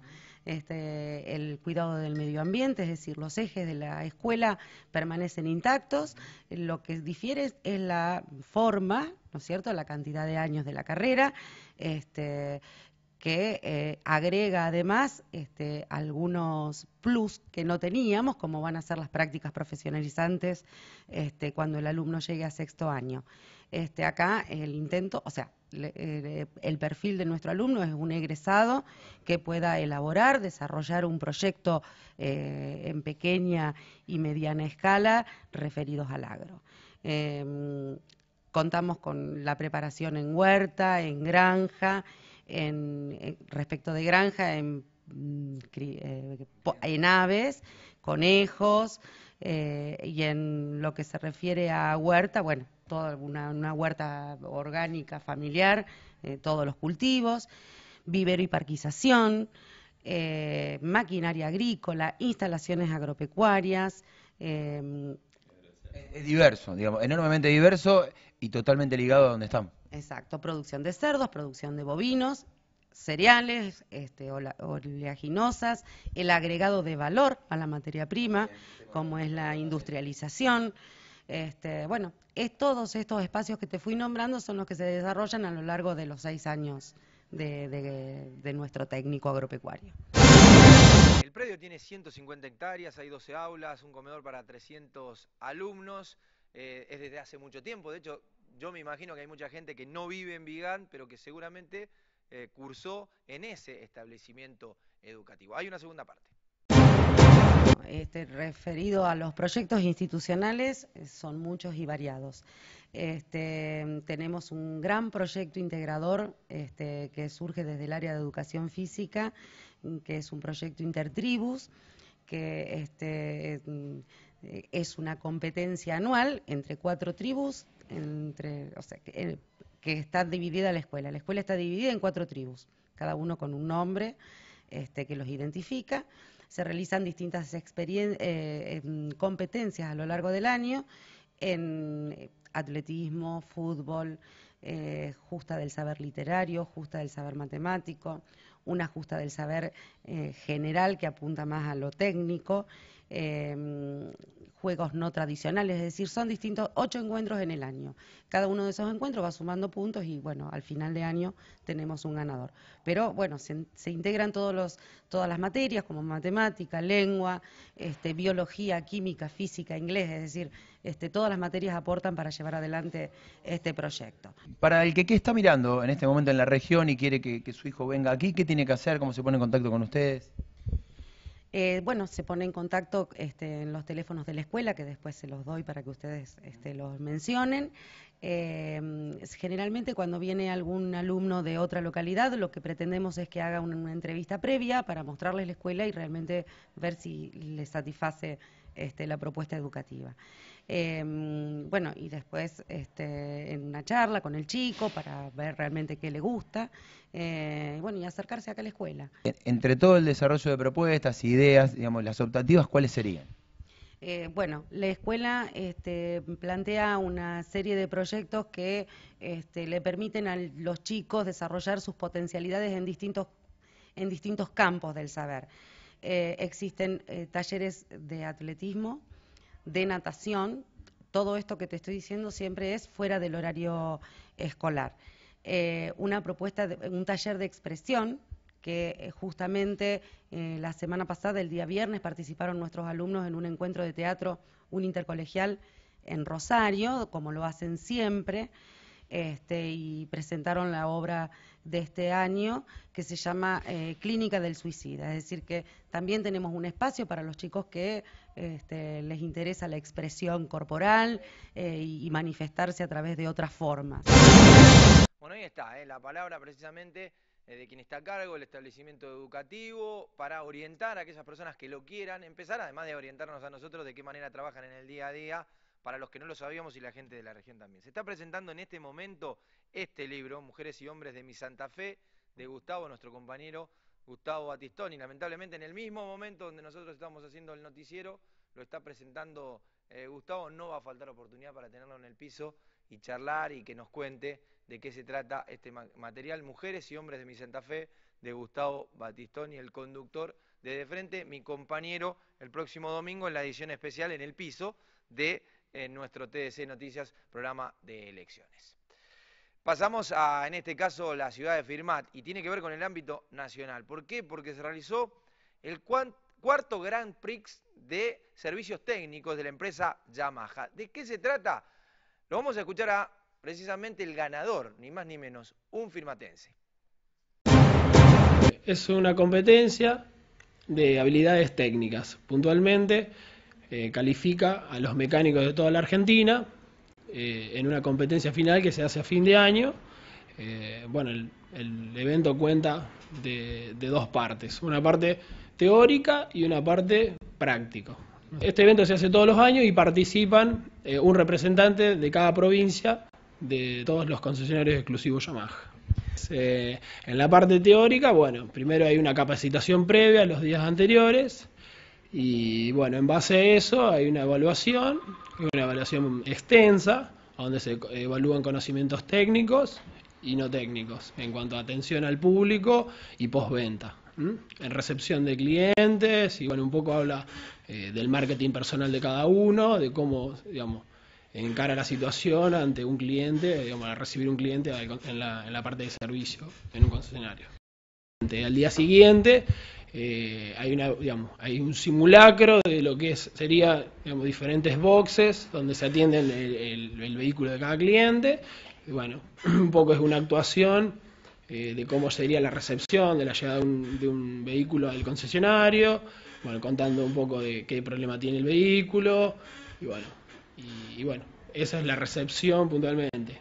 este, el cuidado del medio ambiente, es decir, los ejes de la escuela permanecen intactos, lo que difiere es la forma, ¿no es cierto?, la cantidad de años de la carrera, este, que eh, agrega además este, algunos plus que no teníamos, como van a ser las prácticas profesionalizantes este, cuando el alumno llegue a sexto año. Este, acá el intento, o sea, le, eh, el perfil de nuestro alumno es un egresado que pueda elaborar, desarrollar un proyecto eh, en pequeña y mediana escala referidos al agro. Eh, contamos con la preparación en huerta, en granja, En, en, respecto de granja, en, eh, en aves, conejos, eh, y en lo que se refiere a huerta, bueno, toda una, una huerta orgánica familiar, eh, todos los cultivos, vivero y parquización, eh, maquinaria agrícola, instalaciones agropecuarias. Eh, es diverso, digamos, enormemente diverso y totalmente ligado a donde estamos. Exacto, producción de cerdos, producción de bovinos, cereales, este, oleaginosas, el agregado de valor a la materia prima, como es la industrialización. Este, bueno, es, todos estos espacios que te fui nombrando son los que se desarrollan a lo largo de los seis años de, de, de nuestro técnico agropecuario. El predio tiene ciento cincuenta hectáreas, hay doce aulas, un comedor para trescientos alumnos, eh, es desde hace mucho tiempo, de hecho, yo me imagino que hay mucha gente que no vive en Vigán, pero que seguramente eh, cursó en ese establecimiento educativo. Hay una segunda parte. Este, referido a los proyectos institucionales, son muchos y variados. Este, tenemos un gran proyecto integrador este, que surge desde el área de educación física, que es un proyecto intertribus, que este, es una competencia anual entre cuatro tribus, entre, o sea, que, que está dividida la escuela. La escuela está dividida en cuatro tribus, cada uno con un nombre este, que los identifica. Se realizan distintas experien eh, competencias a lo largo del año en atletismo, fútbol, eh, justa del saber literario, justa del saber matemático, una justa del saber eh, general que apunta más a lo técnico, eh, juegos no tradicionales, es decir, son distintos, ocho encuentros en el año. Cada uno de esos encuentros va sumando puntos y, bueno, al final de año tenemos un ganador. Pero, bueno, se, se integran todos los, todas las materias, como matemática, lengua, este, biología, química, física, inglés, es decir, este, todas las materias aportan para llevar adelante este proyecto. Para el que, que está mirando en este momento en la región y quiere que, que su hijo venga aquí, ¿qué tiene que hacer? ¿Cómo se pone en contacto con ustedes? Eh, bueno, se pone en contacto este, en los teléfonos de la escuela, que después se los doy para que ustedes este, los mencionen. Eh, generalmente cuando viene algún alumno de otra localidad, lo que pretendemos es que haga una, una entrevista previa para mostrarles la escuela y realmente ver si les satisface este, la propuesta educativa. Eh, bueno, y después este, en una charla con el chico para ver realmente qué le gusta, eh, bueno, y acercarse acá a la escuela. Entre todo el desarrollo de propuestas, ideas, digamos, las optativas, ¿cuáles serían? Eh, bueno, la escuela este, plantea una serie de proyectos que este, le permiten a los chicos desarrollar sus potencialidades en distintos, en distintos campos del saber. Eh, existen eh, talleres de atletismo, de natación, todo esto que te estoy diciendo siempre es fuera del horario escolar. Eh, una propuesta, de, un taller de expresión, que eh, justamente eh, la semana pasada, el día viernes, participaron nuestros alumnos en un encuentro de teatro, un intercolegial en Rosario, como lo hacen siempre, este, y presentaron la obra de este año que se llama eh, Clínica del Suicida, es decir que también tenemos un espacio para los chicos que este, les interesa la expresión corporal eh, y, y manifestarse a través de otras formas. Bueno, ahí está, eh, la palabra precisamente eh, de quien está a cargo del establecimiento educativo para orientar a aquellas personas que lo quieran, empezar además de orientarnos a nosotros de qué manera trabajan en el día a día, para los que no lo sabíamos y la gente de la región también. Se está presentando en este momento este libro, Mujeres y Hombres de mi Santa Fe, de Gustavo, nuestro compañero Gustavo Battistoni. Lamentablemente en el mismo momento donde nosotros estamos haciendo el noticiero, lo está presentando eh, Gustavo. No va a faltar oportunidad para tenerlo en el piso y charlar y que nos cuente de qué se trata este material. Mujeres y hombres de mi Santa Fe, de Gustavo Battistoni, el conductor de De Frente, mi compañero el próximo domingo en la edición especial en el piso de eh, nuestro T D C Noticias, programa de elecciones. Pasamos a, en este caso, la ciudad de Firmat, y tiene que ver con el ámbito nacional. ¿Por qué? Porque se realizó el cuarto Grand Prix de servicios técnicos de la empresa Yamaha. ¿De qué se trata? Lo vamos a escuchar a, precisamente, el ganador, ni más ni menos, un firmatense. Es una competencia de habilidades técnicas. Puntualmente, eh, califica a los mecánicos de toda la Argentina, Eh, en una competencia final que se hace a fin de año. Eh, bueno, el, el evento cuenta de, de dos partes, una parte teórica y una parte práctica. Este evento se hace todos los años y participan eh, un representante de cada provincia de todos los concesionarios exclusivos Yamaha. Eh, en la parte teórica, bueno, primero hay una capacitación previa los días anteriores. Y bueno, en base a eso hay una evaluación, una evaluación extensa, donde se evalúan conocimientos técnicos y no técnicos, en cuanto a atención al público y postventa, ¿m? En recepción de clientes, y bueno, un poco habla eh, del marketing personal de cada uno, de cómo, digamos, encara la situación ante un cliente, digamos, a recibir un cliente en la, en la parte de servicio, en un concesionario. Al día siguiente, Eh, hay una, digamos, hay un simulacro de lo que es, sería, digamos, diferentes boxes donde se atienden el, el, el vehículo de cada cliente. Y bueno, un poco es una actuación eh, de cómo sería la recepción de la llegada de un, de un vehículo al concesionario, bueno, contando un poco de qué problema tiene el vehículo, y bueno, y, y bueno, esa es la recepción puntualmente.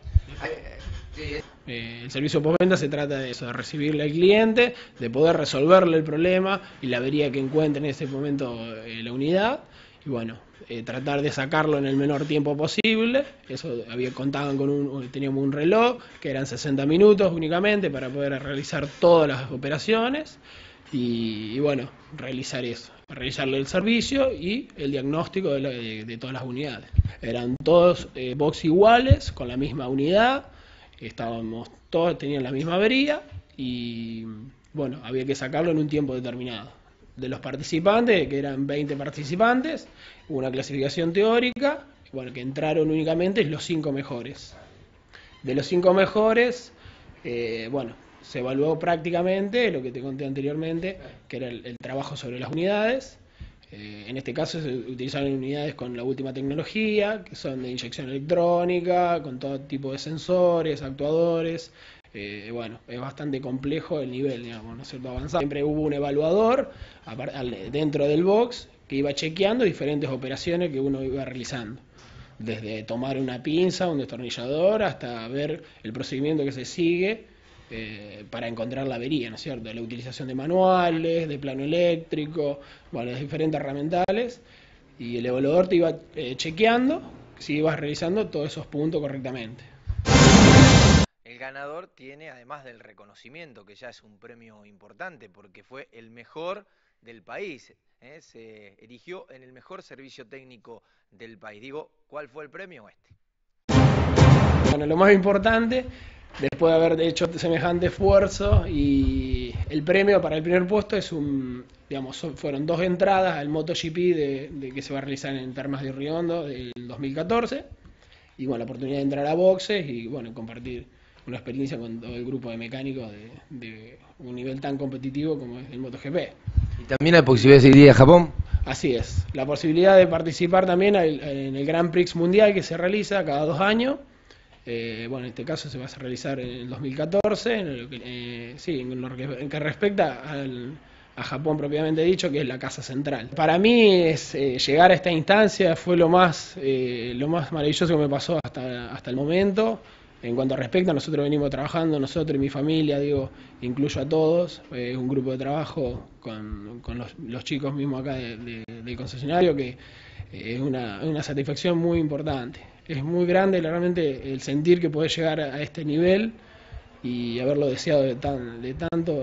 Eh, el servicio postventa se trata de eso, de recibirle al cliente, de poder resolverle el problema y la avería que encuentre en ese momento eh, la unidad, y bueno, eh, tratar de sacarlo en el menor tiempo posible. Eso había, contaban con un, teníamos un reloj que eran sesenta minutos únicamente para poder realizar todas las operaciones y, y bueno, realizar eso, realizarle el servicio y el diagnóstico de, la, de, de todas las unidades. Eran todos eh, box iguales, con la misma unidad. Estábamos todos, tenían la misma avería y bueno, había que sacarlo en un tiempo determinado. De los participantes, que eran veinte participantes, hubo una clasificación teórica, bueno, que entraron únicamente los cinco mejores. De los cinco mejores, eh, bueno, se evaluó prácticamente lo que te conté anteriormente, que era el, el trabajo sobre las unidades. Eh, en este caso se utilizaron unidades con la última tecnología, que son de inyección electrónica, con todo tipo de sensores, actuadores. Eh, bueno, es bastante complejo el nivel, digamos, ¿no es cierto?, avanzado. Siempre hubo un evaluador dentro del box que iba chequeando diferentes operaciones que uno iba realizando. Desde tomar una pinza, un destornillador, hasta ver el procedimiento que se sigue Eh, para encontrar la avería, ¿no es cierto? La utilización de manuales, de plano eléctrico, bueno, de diferentes herramientales, y el evaluador te iba eh, chequeando si ibas realizando todos esos puntos correctamente. El ganador tiene, además del reconocimiento, que ya es un premio importante, porque fue el mejor del país, ¿eh? Se erigió en el mejor servicio técnico del país. Digo, ¿cuál fue el premio? Este. Bueno, lo más importante, después de haber hecho semejante esfuerzo, y el premio para el primer puesto es un, digamos, fueron dos entradas al MotoGP de, de que se va a realizar en Termas de Riondo del dos mil catorce, y bueno, la oportunidad de entrar a boxes y bueno, compartir una experiencia con todo el grupo de mecánicos de, de un nivel tan competitivo como es el MotoGP. ¿Y también hay posibilidad de ir a Japón? Así es, la posibilidad de participar también en el Grand Prix Mundial que se realiza cada dos años. Eh, bueno, en este caso se va a realizar en el dos mil catorce, en lo que, eh, sí, en lo que, en que respecta al, a Japón propiamente dicho, que es la casa central. Para mí es, eh, llegar a esta instancia fue lo más, eh, lo más maravilloso que me pasó hasta, hasta el momento. En cuanto a respecto, nosotros venimos trabajando, nosotros y mi familia, digo, incluyo a todos, es eh, un grupo de trabajo con, con los, los chicos mismos acá de, de, del concesionario, que eh, es una, una satisfacción muy importante. Es muy grande realmente el sentir que podés llegar a este nivel y haberlo deseado de, tan, de tanto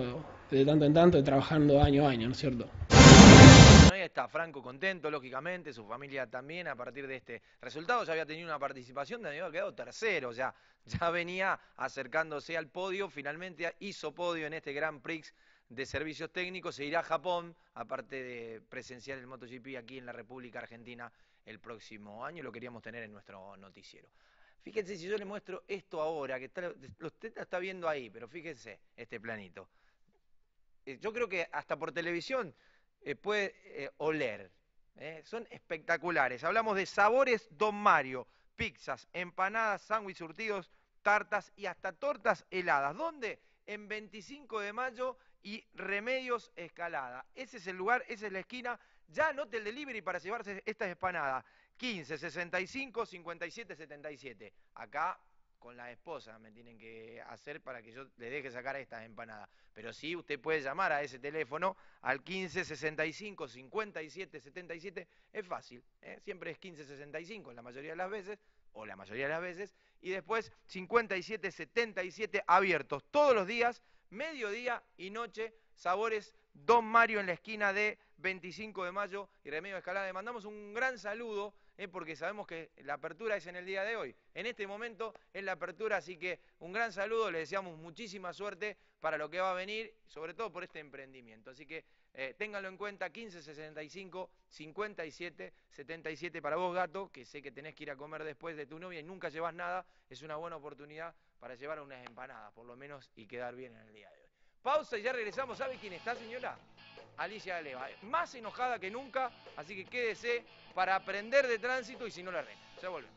de tanto en tanto, trabajando año a año, ¿no es cierto? Ahí está Franco contento, lógicamente, su familia también, a partir de este resultado. Ya había tenido una participación donde había quedado tercero, o sea, ya venía acercándose al podio, finalmente hizo podio en este Grand Prix de servicios técnicos, se irá a Japón, aparte de presenciar el MotoGP aquí en la República Argentina el próximo año, lo queríamos tener en nuestro noticiero. Fíjense si yo le muestro esto ahora, que está, usted lo está viendo ahí, pero fíjense este planito. Yo creo que hasta por televisión eh, puede eh, oler, eh, son espectaculares. Hablamos de sabores Don Mario, pizzas, empanadas, sándwiches surtidos, tartas y hasta tortas heladas. ¿Dónde? En veinticinco de mayo y Remedios Escalada. Ese es el lugar, esa es la esquina. Ya anote el delivery para llevarse estas empanadas. quince, sesenta y cinco, cincuenta y siete, setenta y siete. Acá con la esposa me tienen que hacer para que yo le deje sacar estas empanadas. Pero sí, usted puede llamar a ese teléfono al quince, sesenta y cinco, cincuenta y siete, setenta y siete. Es fácil, ¿eh? Siempre es quince, sesenta y cinco la mayoría de las veces, o la mayoría de las veces. Y después cincuenta y siete, setenta y siete abiertos todos los días, mediodía y noche. Sabores Don Mario en la esquina de veinticinco de mayo y Remedios Escalada. Le mandamos un gran saludo, eh, porque sabemos que la apertura es en el día de hoy. En este momento es la apertura, así que un gran saludo, le deseamos muchísima suerte para lo que va a venir, sobre todo por este emprendimiento. Así que eh, ténganlo en cuenta, quince, sesenta y cinco, cincuenta y siete, setenta y siete para vos, gato, que sé que tenés que ir a comer después de tu novia y nunca llevas nada. Es una buena oportunidad para llevar unas empanadas, por lo menos, y quedar bien en el día de hoy. Pausa y ya regresamos. ¿Sabe quién está, señora? Alicia Leva, más enojada que nunca, así que quédese para aprender de tránsito y si no la reta. Ya volvemos.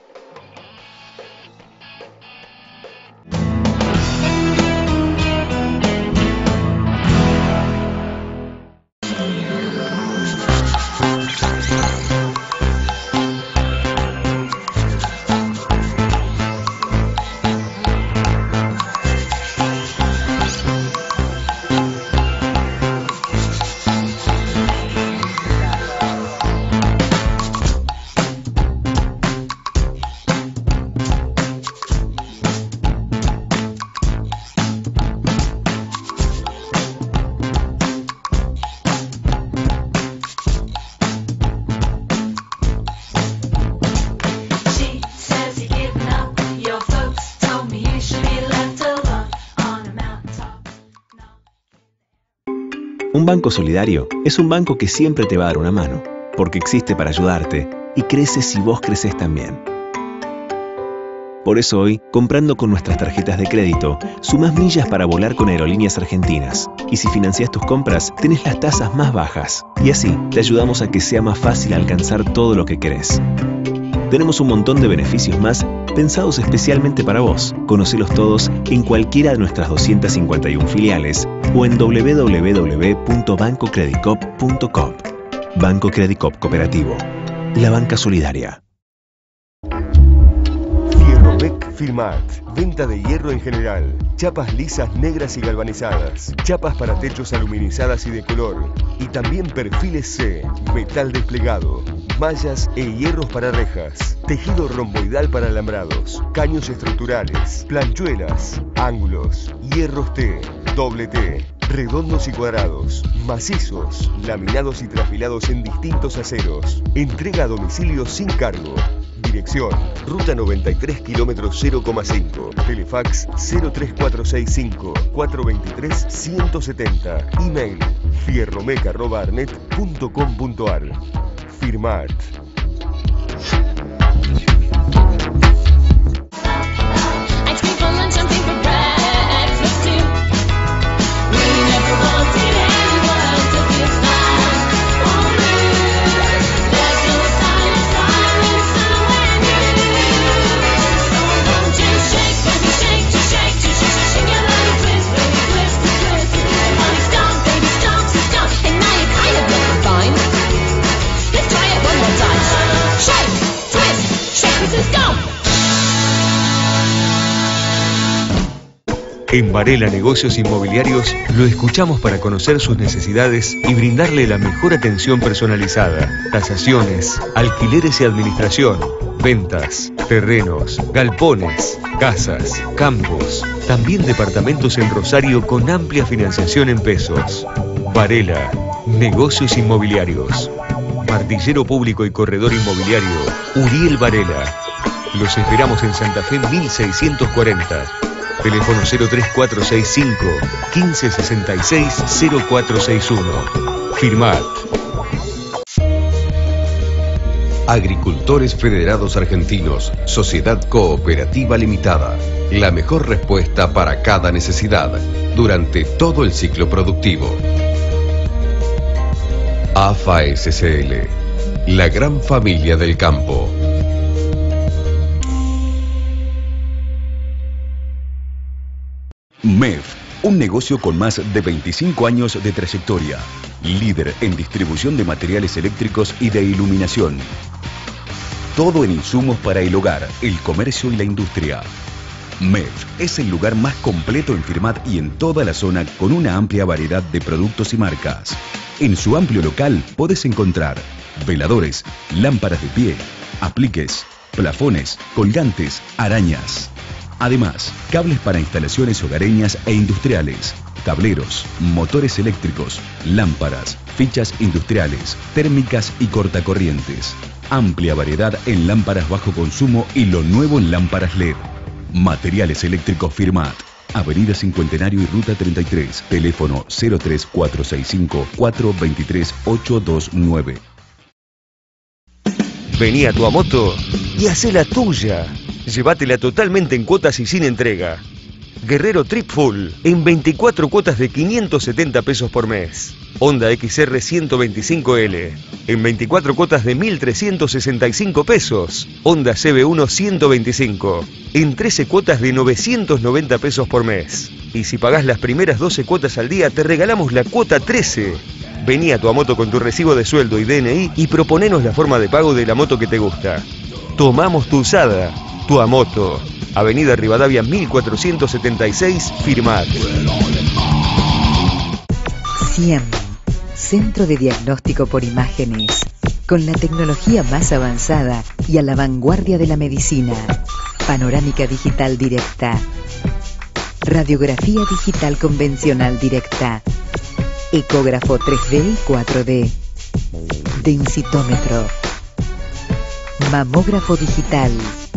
Un banco solidario es un banco que siempre te va a dar una mano, porque existe para ayudarte y crece si vos creces también. Por eso hoy, comprando con nuestras tarjetas de crédito, sumás millas para volar con Aerolíneas Argentinas. Y si financiás tus compras, tenés las tasas más bajas. Y así, te ayudamos a que sea más fácil alcanzar todo lo que querés. Tenemos un montón de beneficios más pensados especialmente para vos. Conocelos todos en cualquiera de nuestras doscientas cincuenta y una filiales o en doble u doble u doble u punto banco credicop punto com. Banco Credicop Cooperativo. La banca solidaria. Fierromec Firmat. Venta de hierro en general. Chapas lisas, negras y galvanizadas. Chapas para techos aluminizadas y de color. Y también perfiles C. Metal desplegado. Mallas e hierros para rejas, tejido romboidal para alambrados, caños estructurales, planchuelas, ángulos, hierros T, doble T, redondos y cuadrados, macizos, laminados y trafilados en distintos aceros. Entrega a domicilio sin cargo. Dirección, Ruta noventa y tres, kilómetro cero coma cinco. Telefax cero tres cuatro seis cinco, cuatro dos tres, uno siete cero. Email, fierromec arroba arnet punto com punto ar. Firmat. En Varela Negocios Inmobiliarios lo escuchamos para conocer sus necesidades y brindarle la mejor atención personalizada. Tasaciones, alquileres y administración. Ventas, terrenos, galpones, casas, campos. También departamentos en Rosario con amplia financiación en pesos. Varela, negocios inmobiliarios. Martillero público y corredor inmobiliario, Uriel Varela. Los esperamos en Santa Fe mil seiscientos cuarenta. Teléfono cero tres cuatro seis cinco, uno cinco seis seis, cero cuatro seis uno. Firmat. Agricultores Federados Argentinos, Sociedad Cooperativa Limitada. La mejor respuesta para cada necesidad durante todo el ciclo productivo. A F A S C L, la gran familia del campo. M E F, un negocio con más de veinticinco años de trayectoria, líder en distribución de materiales eléctricos y de iluminación. Todo en insumos para el hogar, el comercio y la industria. M E F es el lugar más completo en Firmat y en toda la zona con una amplia variedad de productos y marcas. En su amplio local podés encontrar veladores, lámparas de pie, apliques, plafones, colgantes, arañas. Además, cables para instalaciones hogareñas e industriales, tableros, motores eléctricos, lámparas, fichas industriales, térmicas y cortacorrientes. Amplia variedad en lámparas bajo consumo y lo nuevo en lámparas L E D. Materiales eléctricos Firmat. Avenida Cincuentenario y Ruta treinta y tres. Teléfono cero tres cuatro seis cinco, cuatro dos tres, ocho dos nueve. Vení a Tuamoto y hacé la tuya. Llévatela totalmente en cuotas y sin entrega. Guerrero Trip Full en veinticuatro cuotas de quinientos setenta pesos por mes. Honda X R ciento veinticinco L en veinticuatro cuotas de mil trescientos sesenta y cinco pesos. Honda C B uno ciento veinticinco en trece cuotas de novecientos noventa pesos por mes. Y si pagás las primeras doce cuotas al día, te regalamos la cuota trece. Vení a Tuamoto con tu recibo de sueldo y D N I y proponenos la forma de pago de la moto que te gusta. Tomamos tu usada. Tuamoto, Avenida Rivadavia mil cuatrocientos setenta y seis, Firmat. C I E M, Centro de Diagnóstico por Imágenes, con la tecnología más avanzada y a la vanguardia de la medicina. Panorámica digital directa, radiografía digital convencional directa, ecógrafo tres D y cuatro D, densitómetro, mamógrafo digital,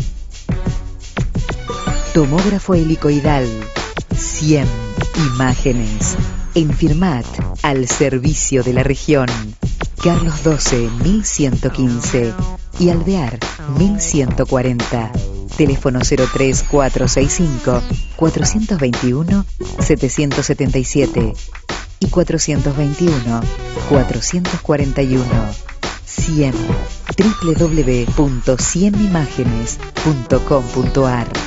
tomógrafo helicoidal. C I E M Imágenes. En Firmat, al servicio de la región. Carlos doce, mil ciento quince y Alvear, mil ciento cuarenta. Teléfono cero tres cuatro seis cinco, cuatro dos uno, siete siete siete y cuatro dos uno, cuatro cuatro uno. C I E M, doble u doble u doble u punto c i e m imágenes punto com punto a r.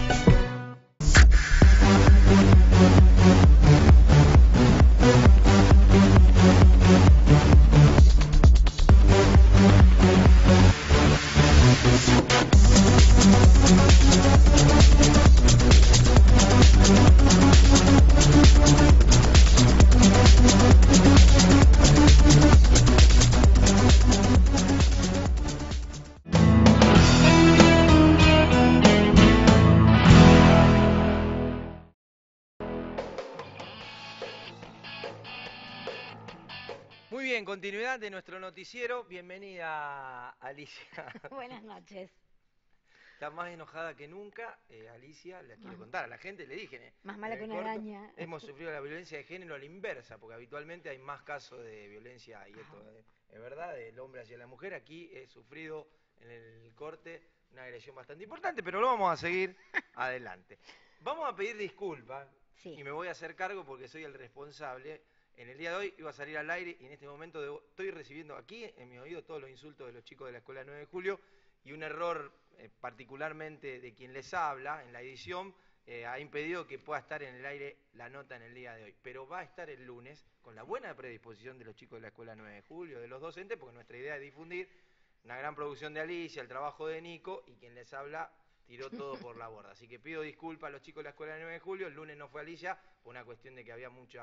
En continuidad de nuestro noticiero, bienvenida Alicia. Buenas noches. Está más enojada que nunca, eh, Alicia, le quiero contar a la gente, le dije. eh, Más mala en que el una corto, araña. Hemos sufrido la violencia de género a la inversa, porque habitualmente hay más casos de violencia, y esto es, es verdad, del hombre hacia la mujer. Aquí he sufrido en el corte una agresión bastante importante, pero lo vamos a seguir adelante. Vamos a pedir disculpas, sí. Y me voy a hacer cargo porque soy el responsable. En el día de hoy iba a salir al aire y en este momento debo, estoy recibiendo aquí en mi oído todos los insultos de los chicos de la Escuela nueve de Julio y un error eh, particularmente de quien les habla en la edición eh, ha impedido que pueda estar en el aire la nota en el día de hoy. Pero va a estar el lunes con la buena predisposición de los chicos de la Escuela nueve de Julio, de los docentes, porque nuestra idea es difundir una gran producción de Alicia, el trabajo de Nico, y quien les habla tiró todo por la borda. Así que pido disculpas a los chicos de la Escuela nueve de Julio, el lunes no fue Alicia, por una cuestión de que había mucha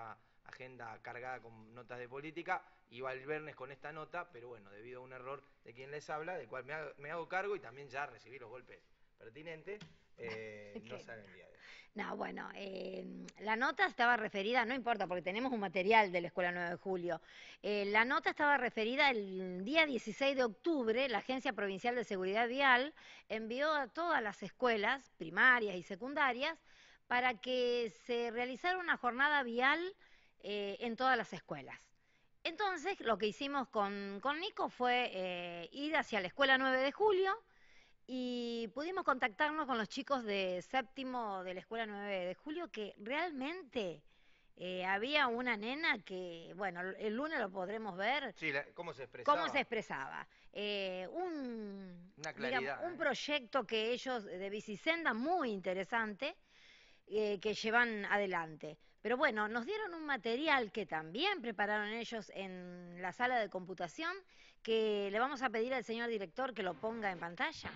agenda cargada con notas de política, iba el viernes con esta nota, pero bueno, debido a un error de quien les habla, del cual me hago, me hago cargo y también ya recibí los golpes pertinentes, eh, no sale el día de hoy. No, bueno, eh, la nota estaba referida, no importa, porque tenemos un material de la Escuela nueve de julio. Eh, la nota estaba referida el día dieciséis de octubre, la Agencia Provincial de Seguridad Vial envió a todas las escuelas primarias y secundarias para que se realizara una jornada vial eh, en todas las escuelas. Entonces, lo que hicimos con, con Nico fue eh, ir hacia la Escuela nueve de julio, y pudimos contactarnos con los chicos de séptimo de la Escuela nueve de julio, que realmente eh, había una nena que, bueno, el lunes lo podremos ver. Sí, la, ¿cómo se expresaba? ¿Cómo se expresaba? Eh, un, una claridad, digamos, un ¿eh? proyecto que ellos, de Bicisenda, muy interesante, eh, que llevan adelante. Pero bueno, nos dieron un material que también prepararon ellos en la sala de computación, que le vamos a pedir al señor director que lo ponga en pantalla.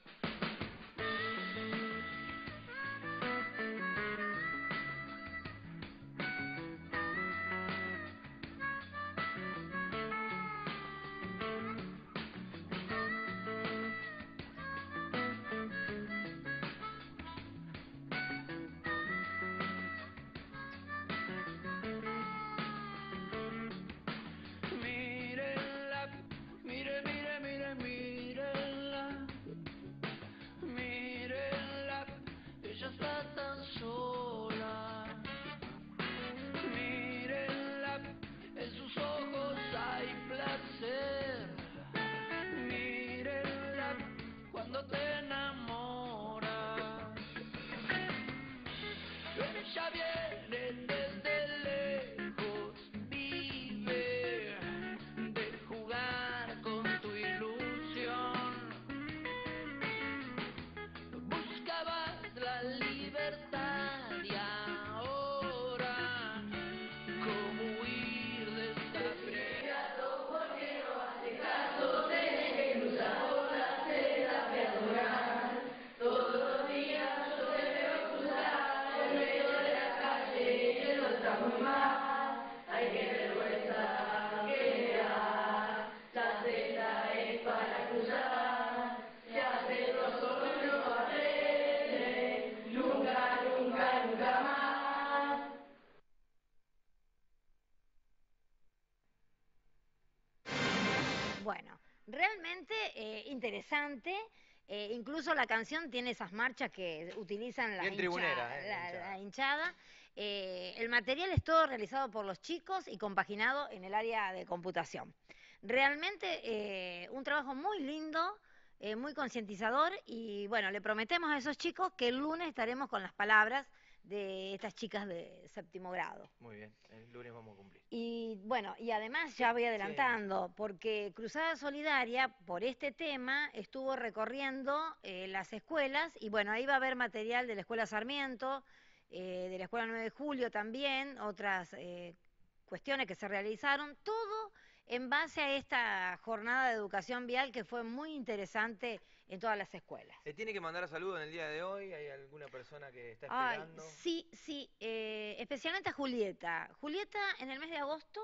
Bueno, realmente eh, interesante. Eh, incluso la canción tiene esas marchas que utilizan la Bien hinchada. tribunera, eh, la, hinchada. la hinchada. Eh, el material es todo realizado por los chicos y compaginado en el área de computación. Realmente eh, un trabajo muy lindo, eh, muy concientizador, y bueno, le prometemos a esos chicos que el lunes estaremos con las palabras de estas chicas de séptimo grado. Muy bien, el lunes vamos a cumplir. Y bueno, y además ya voy adelantando, porque Cruzada Solidaria, por este tema, estuvo recorriendo eh, las escuelas, y bueno, ahí va a haber material de la Escuela Sarmiento, eh, de la Escuela nueve de julio también, otras eh, cuestiones que se realizaron, todo en base a esta jornada de educación vial que fue muy interesante en todas las escuelas. ¿Se tiene que mandar saludos en el día de hoy? ¿Hay alguna persona que está Ay, esperando? sí, sí, eh, especialmente a Julieta. Julieta en el mes de agosto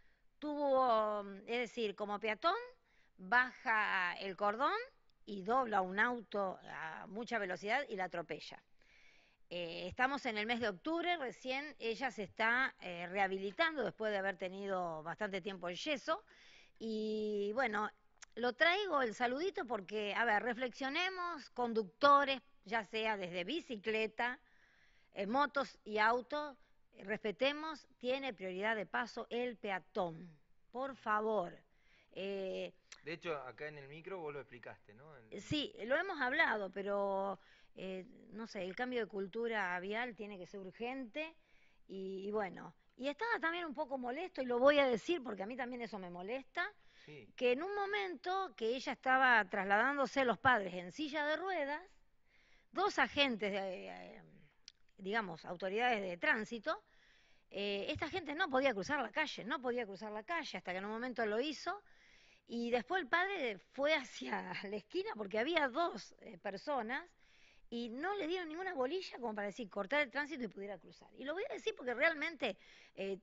tuvo, es decir, como peatón, baja el cordón y dobla un auto a mucha velocidad y la atropella. Eh, estamos en el mes de octubre, recién ella se está eh, rehabilitando después de haber tenido bastante tiempo en yeso, y bueno, lo traigo el saludito porque, a ver, reflexionemos, conductores, ya sea desde bicicleta, eh, motos y autos, eh, respetemos, tiene prioridad de paso el peatón, por favor. Eh, De hecho, acá en el micro vos lo explicaste, ¿no? En... Sí, lo hemos hablado, pero eh, no sé, el cambio de cultura vial tiene que ser urgente y, y bueno, y estaba también un poco molesto, y lo voy a decir porque a mí también eso me molesta, sí. Que en un momento que ella estaba trasladándose los padres en silla de ruedas, dos agentes, de, eh, digamos, autoridades de tránsito, eh, esta gente no podía cruzar la calle, no podía cruzar la calle hasta que en un momento lo hizo. Y después el padre fue hacia la esquina porque había dos eh, personas y no le dieron ninguna bolilla como para decir cortar el tránsito y pudiera cruzar. Y lo voy a decir porque realmente eh,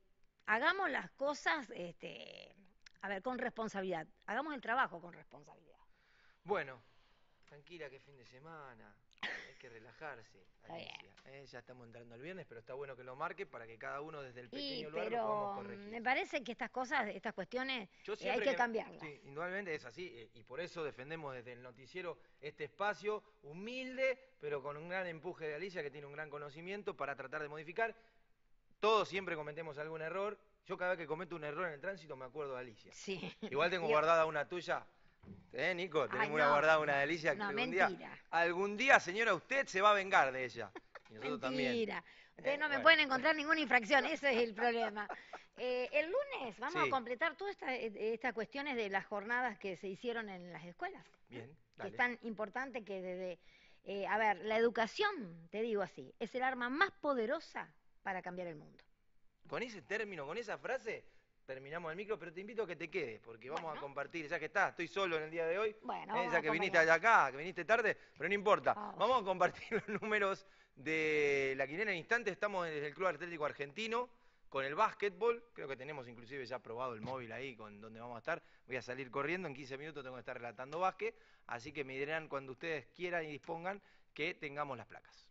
hagamos las cosas, este, a ver, con responsabilidad. Hagamos el trabajo con responsabilidad. Bueno, tranquila que fin de semana. Hay que relajarse, Alicia. Eh, ya estamos entrando al viernes, pero está bueno que lo marque para que cada uno desde el pequeño Y, lugar lo pero podamos corregir. me parece que estas cosas, estas cuestiones, Yo eh, hay siempre que, que- cambiarlas. Sí, indudablemente es así, eh, y por eso defendemos desde el noticiero este espacio humilde, pero con un gran empuje de Alicia, que tiene un gran conocimiento para tratar de modificar. Todos siempre cometemos algún error. Yo cada vez que cometo un error en el tránsito me acuerdo de Alicia. Sí. Igual tengo Dios. guardada una tuya. ¿Eh, Nico? Tenemos Ay, una no. guardada, una de Alicia. No, que algún día, mentira. algún día, señora, usted se va a vengar de ella. Y nosotros también. Mentira. Ustedes Eh, no me bueno. pueden encontrar ninguna infracción, ese es el problema. Eh, el lunes vamos Sí. a completar todas esta, eh, estas cuestiones de las jornadas que se hicieron en las escuelas. Bien, Que dale. es tan importante que desde... eh, a ver, la educación, te digo así, es el arma más poderosa para cambiar el mundo. Con ese término, con esa frase, terminamos el micro, pero te invito a que te quedes, porque vamos Bueno. a compartir, ya que estás, estoy solo en el día de hoy, Bueno, eh, vamos ya a que viniste acompañar. allá acá, que viniste tarde, pero no importa. Vamos. Vamos a compartir los números de la quinela en instantes. Estamos desde el Club Atlético Argentino con el básquetbol. Creo que tenemos inclusive ya probado el móvil ahí con donde vamos a estar. Voy a salir corriendo, en quince minutos tengo que estar relatando básquet, así que me dirán cuando ustedes quieran y dispongan que tengamos las placas.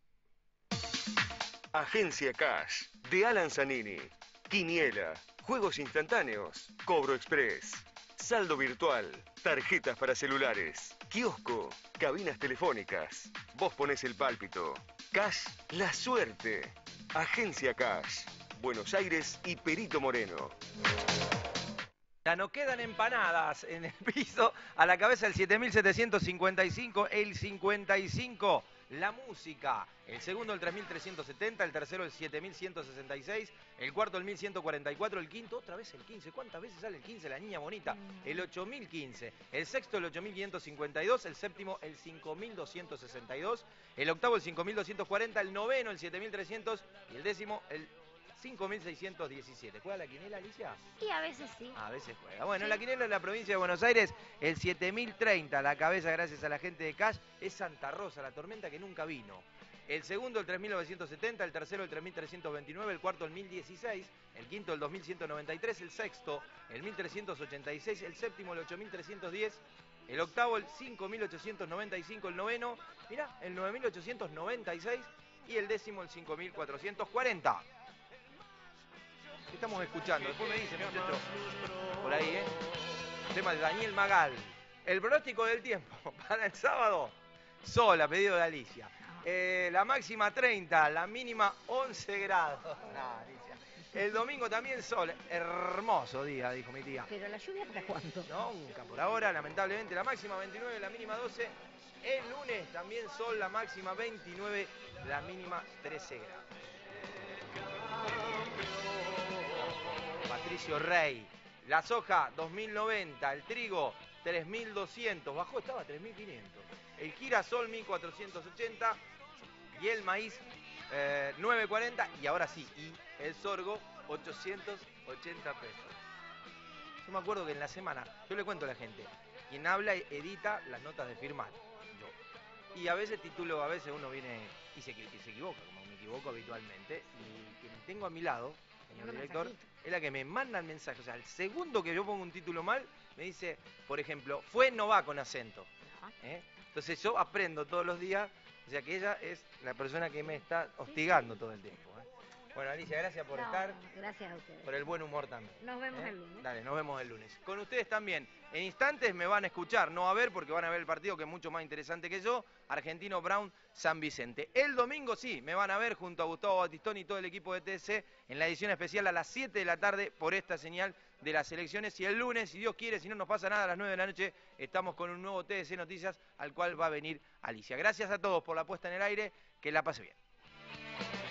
Agencia Cash, de Alan Zanini. Quiniela, juegos instantáneos, cobro express, saldo virtual, tarjetas para celulares, kiosco, cabinas telefónicas. Vos ponés el pálpito. Cash, la suerte. Agencia Cash, Buenos Aires y Perito Moreno. Ya no quedan empanadas en el piso. A la cabeza el siete mil setecientos cincuenta y cinco, el cincuenta y cinco, la música. El segundo el tres mil trescientos setenta, el tercero el siete mil ciento sesenta y seis, el cuarto el mil ciento cuarenta y cuatro, el quinto otra vez el quince. ¿Cuántas veces sale el quince, la niña bonita? El ocho mil quince, el sexto el ocho mil quinientos cincuenta y dos, el séptimo el cinco mil doscientos sesenta y dos, el octavo el cinco mil doscientos cuarenta, el noveno el siete mil trescientos y el décimo el cinco mil seiscientos diecisiete. ¿Juega la quiniela, Alicia? Y a veces sí. A veces juega. Bueno, la quiniela de la provincia de Buenos Aires, el siete mil treinta, la cabeza gracias a la gente de Cash, es Santa Rosa, la tormenta que nunca vino. El segundo el tres mil novecientos setenta, el tercero el tres mil trescientos veintinueve, el cuarto el mil dieciséis, el quinto el dos mil ciento noventa y tres, el sexto el mil trescientos ochenta y seis, el séptimo el ocho mil trescientos diez, el octavo el cinco mil ochocientos noventa y cinco, el noveno, mirá, el nueve mil ochocientos noventa y seis y el décimo el cinco mil cuatrocientos cuarenta. ¿Qué estamos escuchando? Después me dicen, muchachos, por ahí, ¿eh? Tema de Daniel Magal. El pronóstico del tiempo para el sábado, sol a pedido de Alicia. Eh, la máxima treinta, la mínima once grados. No, Alicia. El domingo también sol, hermoso día, dijo mi tía. Pero la lluvia para cuándo? Nunca, por ahora, lamentablemente, la máxima veintinueve, la mínima doce. El lunes también sol, la máxima veintinueve, la mínima trece grados. Patricio Rey. La soja dos mil noventa, el trigo tres mil doscientos, bajó, estaba a tres mil quinientos. El girasol mil cuatrocientos ochenta y el maíz eh, novecientos cuarenta y ahora sí, y el sorgo ochocientos ochenta pesos. Yo me acuerdo que en la semana, yo le cuento a la gente, quien habla edita las notas de Firmat, yo. Y a veces titulo, a veces uno viene y se, y se equivoca, como me equivoco habitualmente, y quien tengo a mi lado, señor Un director, mensajito. es la que me manda el mensaje. O sea, el segundo que yo pongo un título mal, me dice, por ejemplo, fue no va con acento. ¿Eh? Entonces yo aprendo todos los días, o sea que ella es la persona que me está hostigando todo el tiempo. ¿eh? Bueno, Alicia, gracias por No, estar, gracias a ustedes. por el buen humor también. Nos vemos ¿eh? el lunes. Dale, nos vemos el lunes. Con ustedes también. En instantes me van a escuchar, no a ver porque van a ver el partido que es mucho más interesante que yo, Argentino Brown San Vicente. El domingo sí, me van a ver junto a Gustavo Batistón y todo el equipo de T C en la edición especial a las siete de la tarde por esta señal de las elecciones. Y el lunes, si Dios quiere, si no nos pasa nada, a las nueve de la noche estamos con un nuevo T C Noticias al cual va a venir Alicia. Gracias a todos por la puesta en el aire, que la pase bien.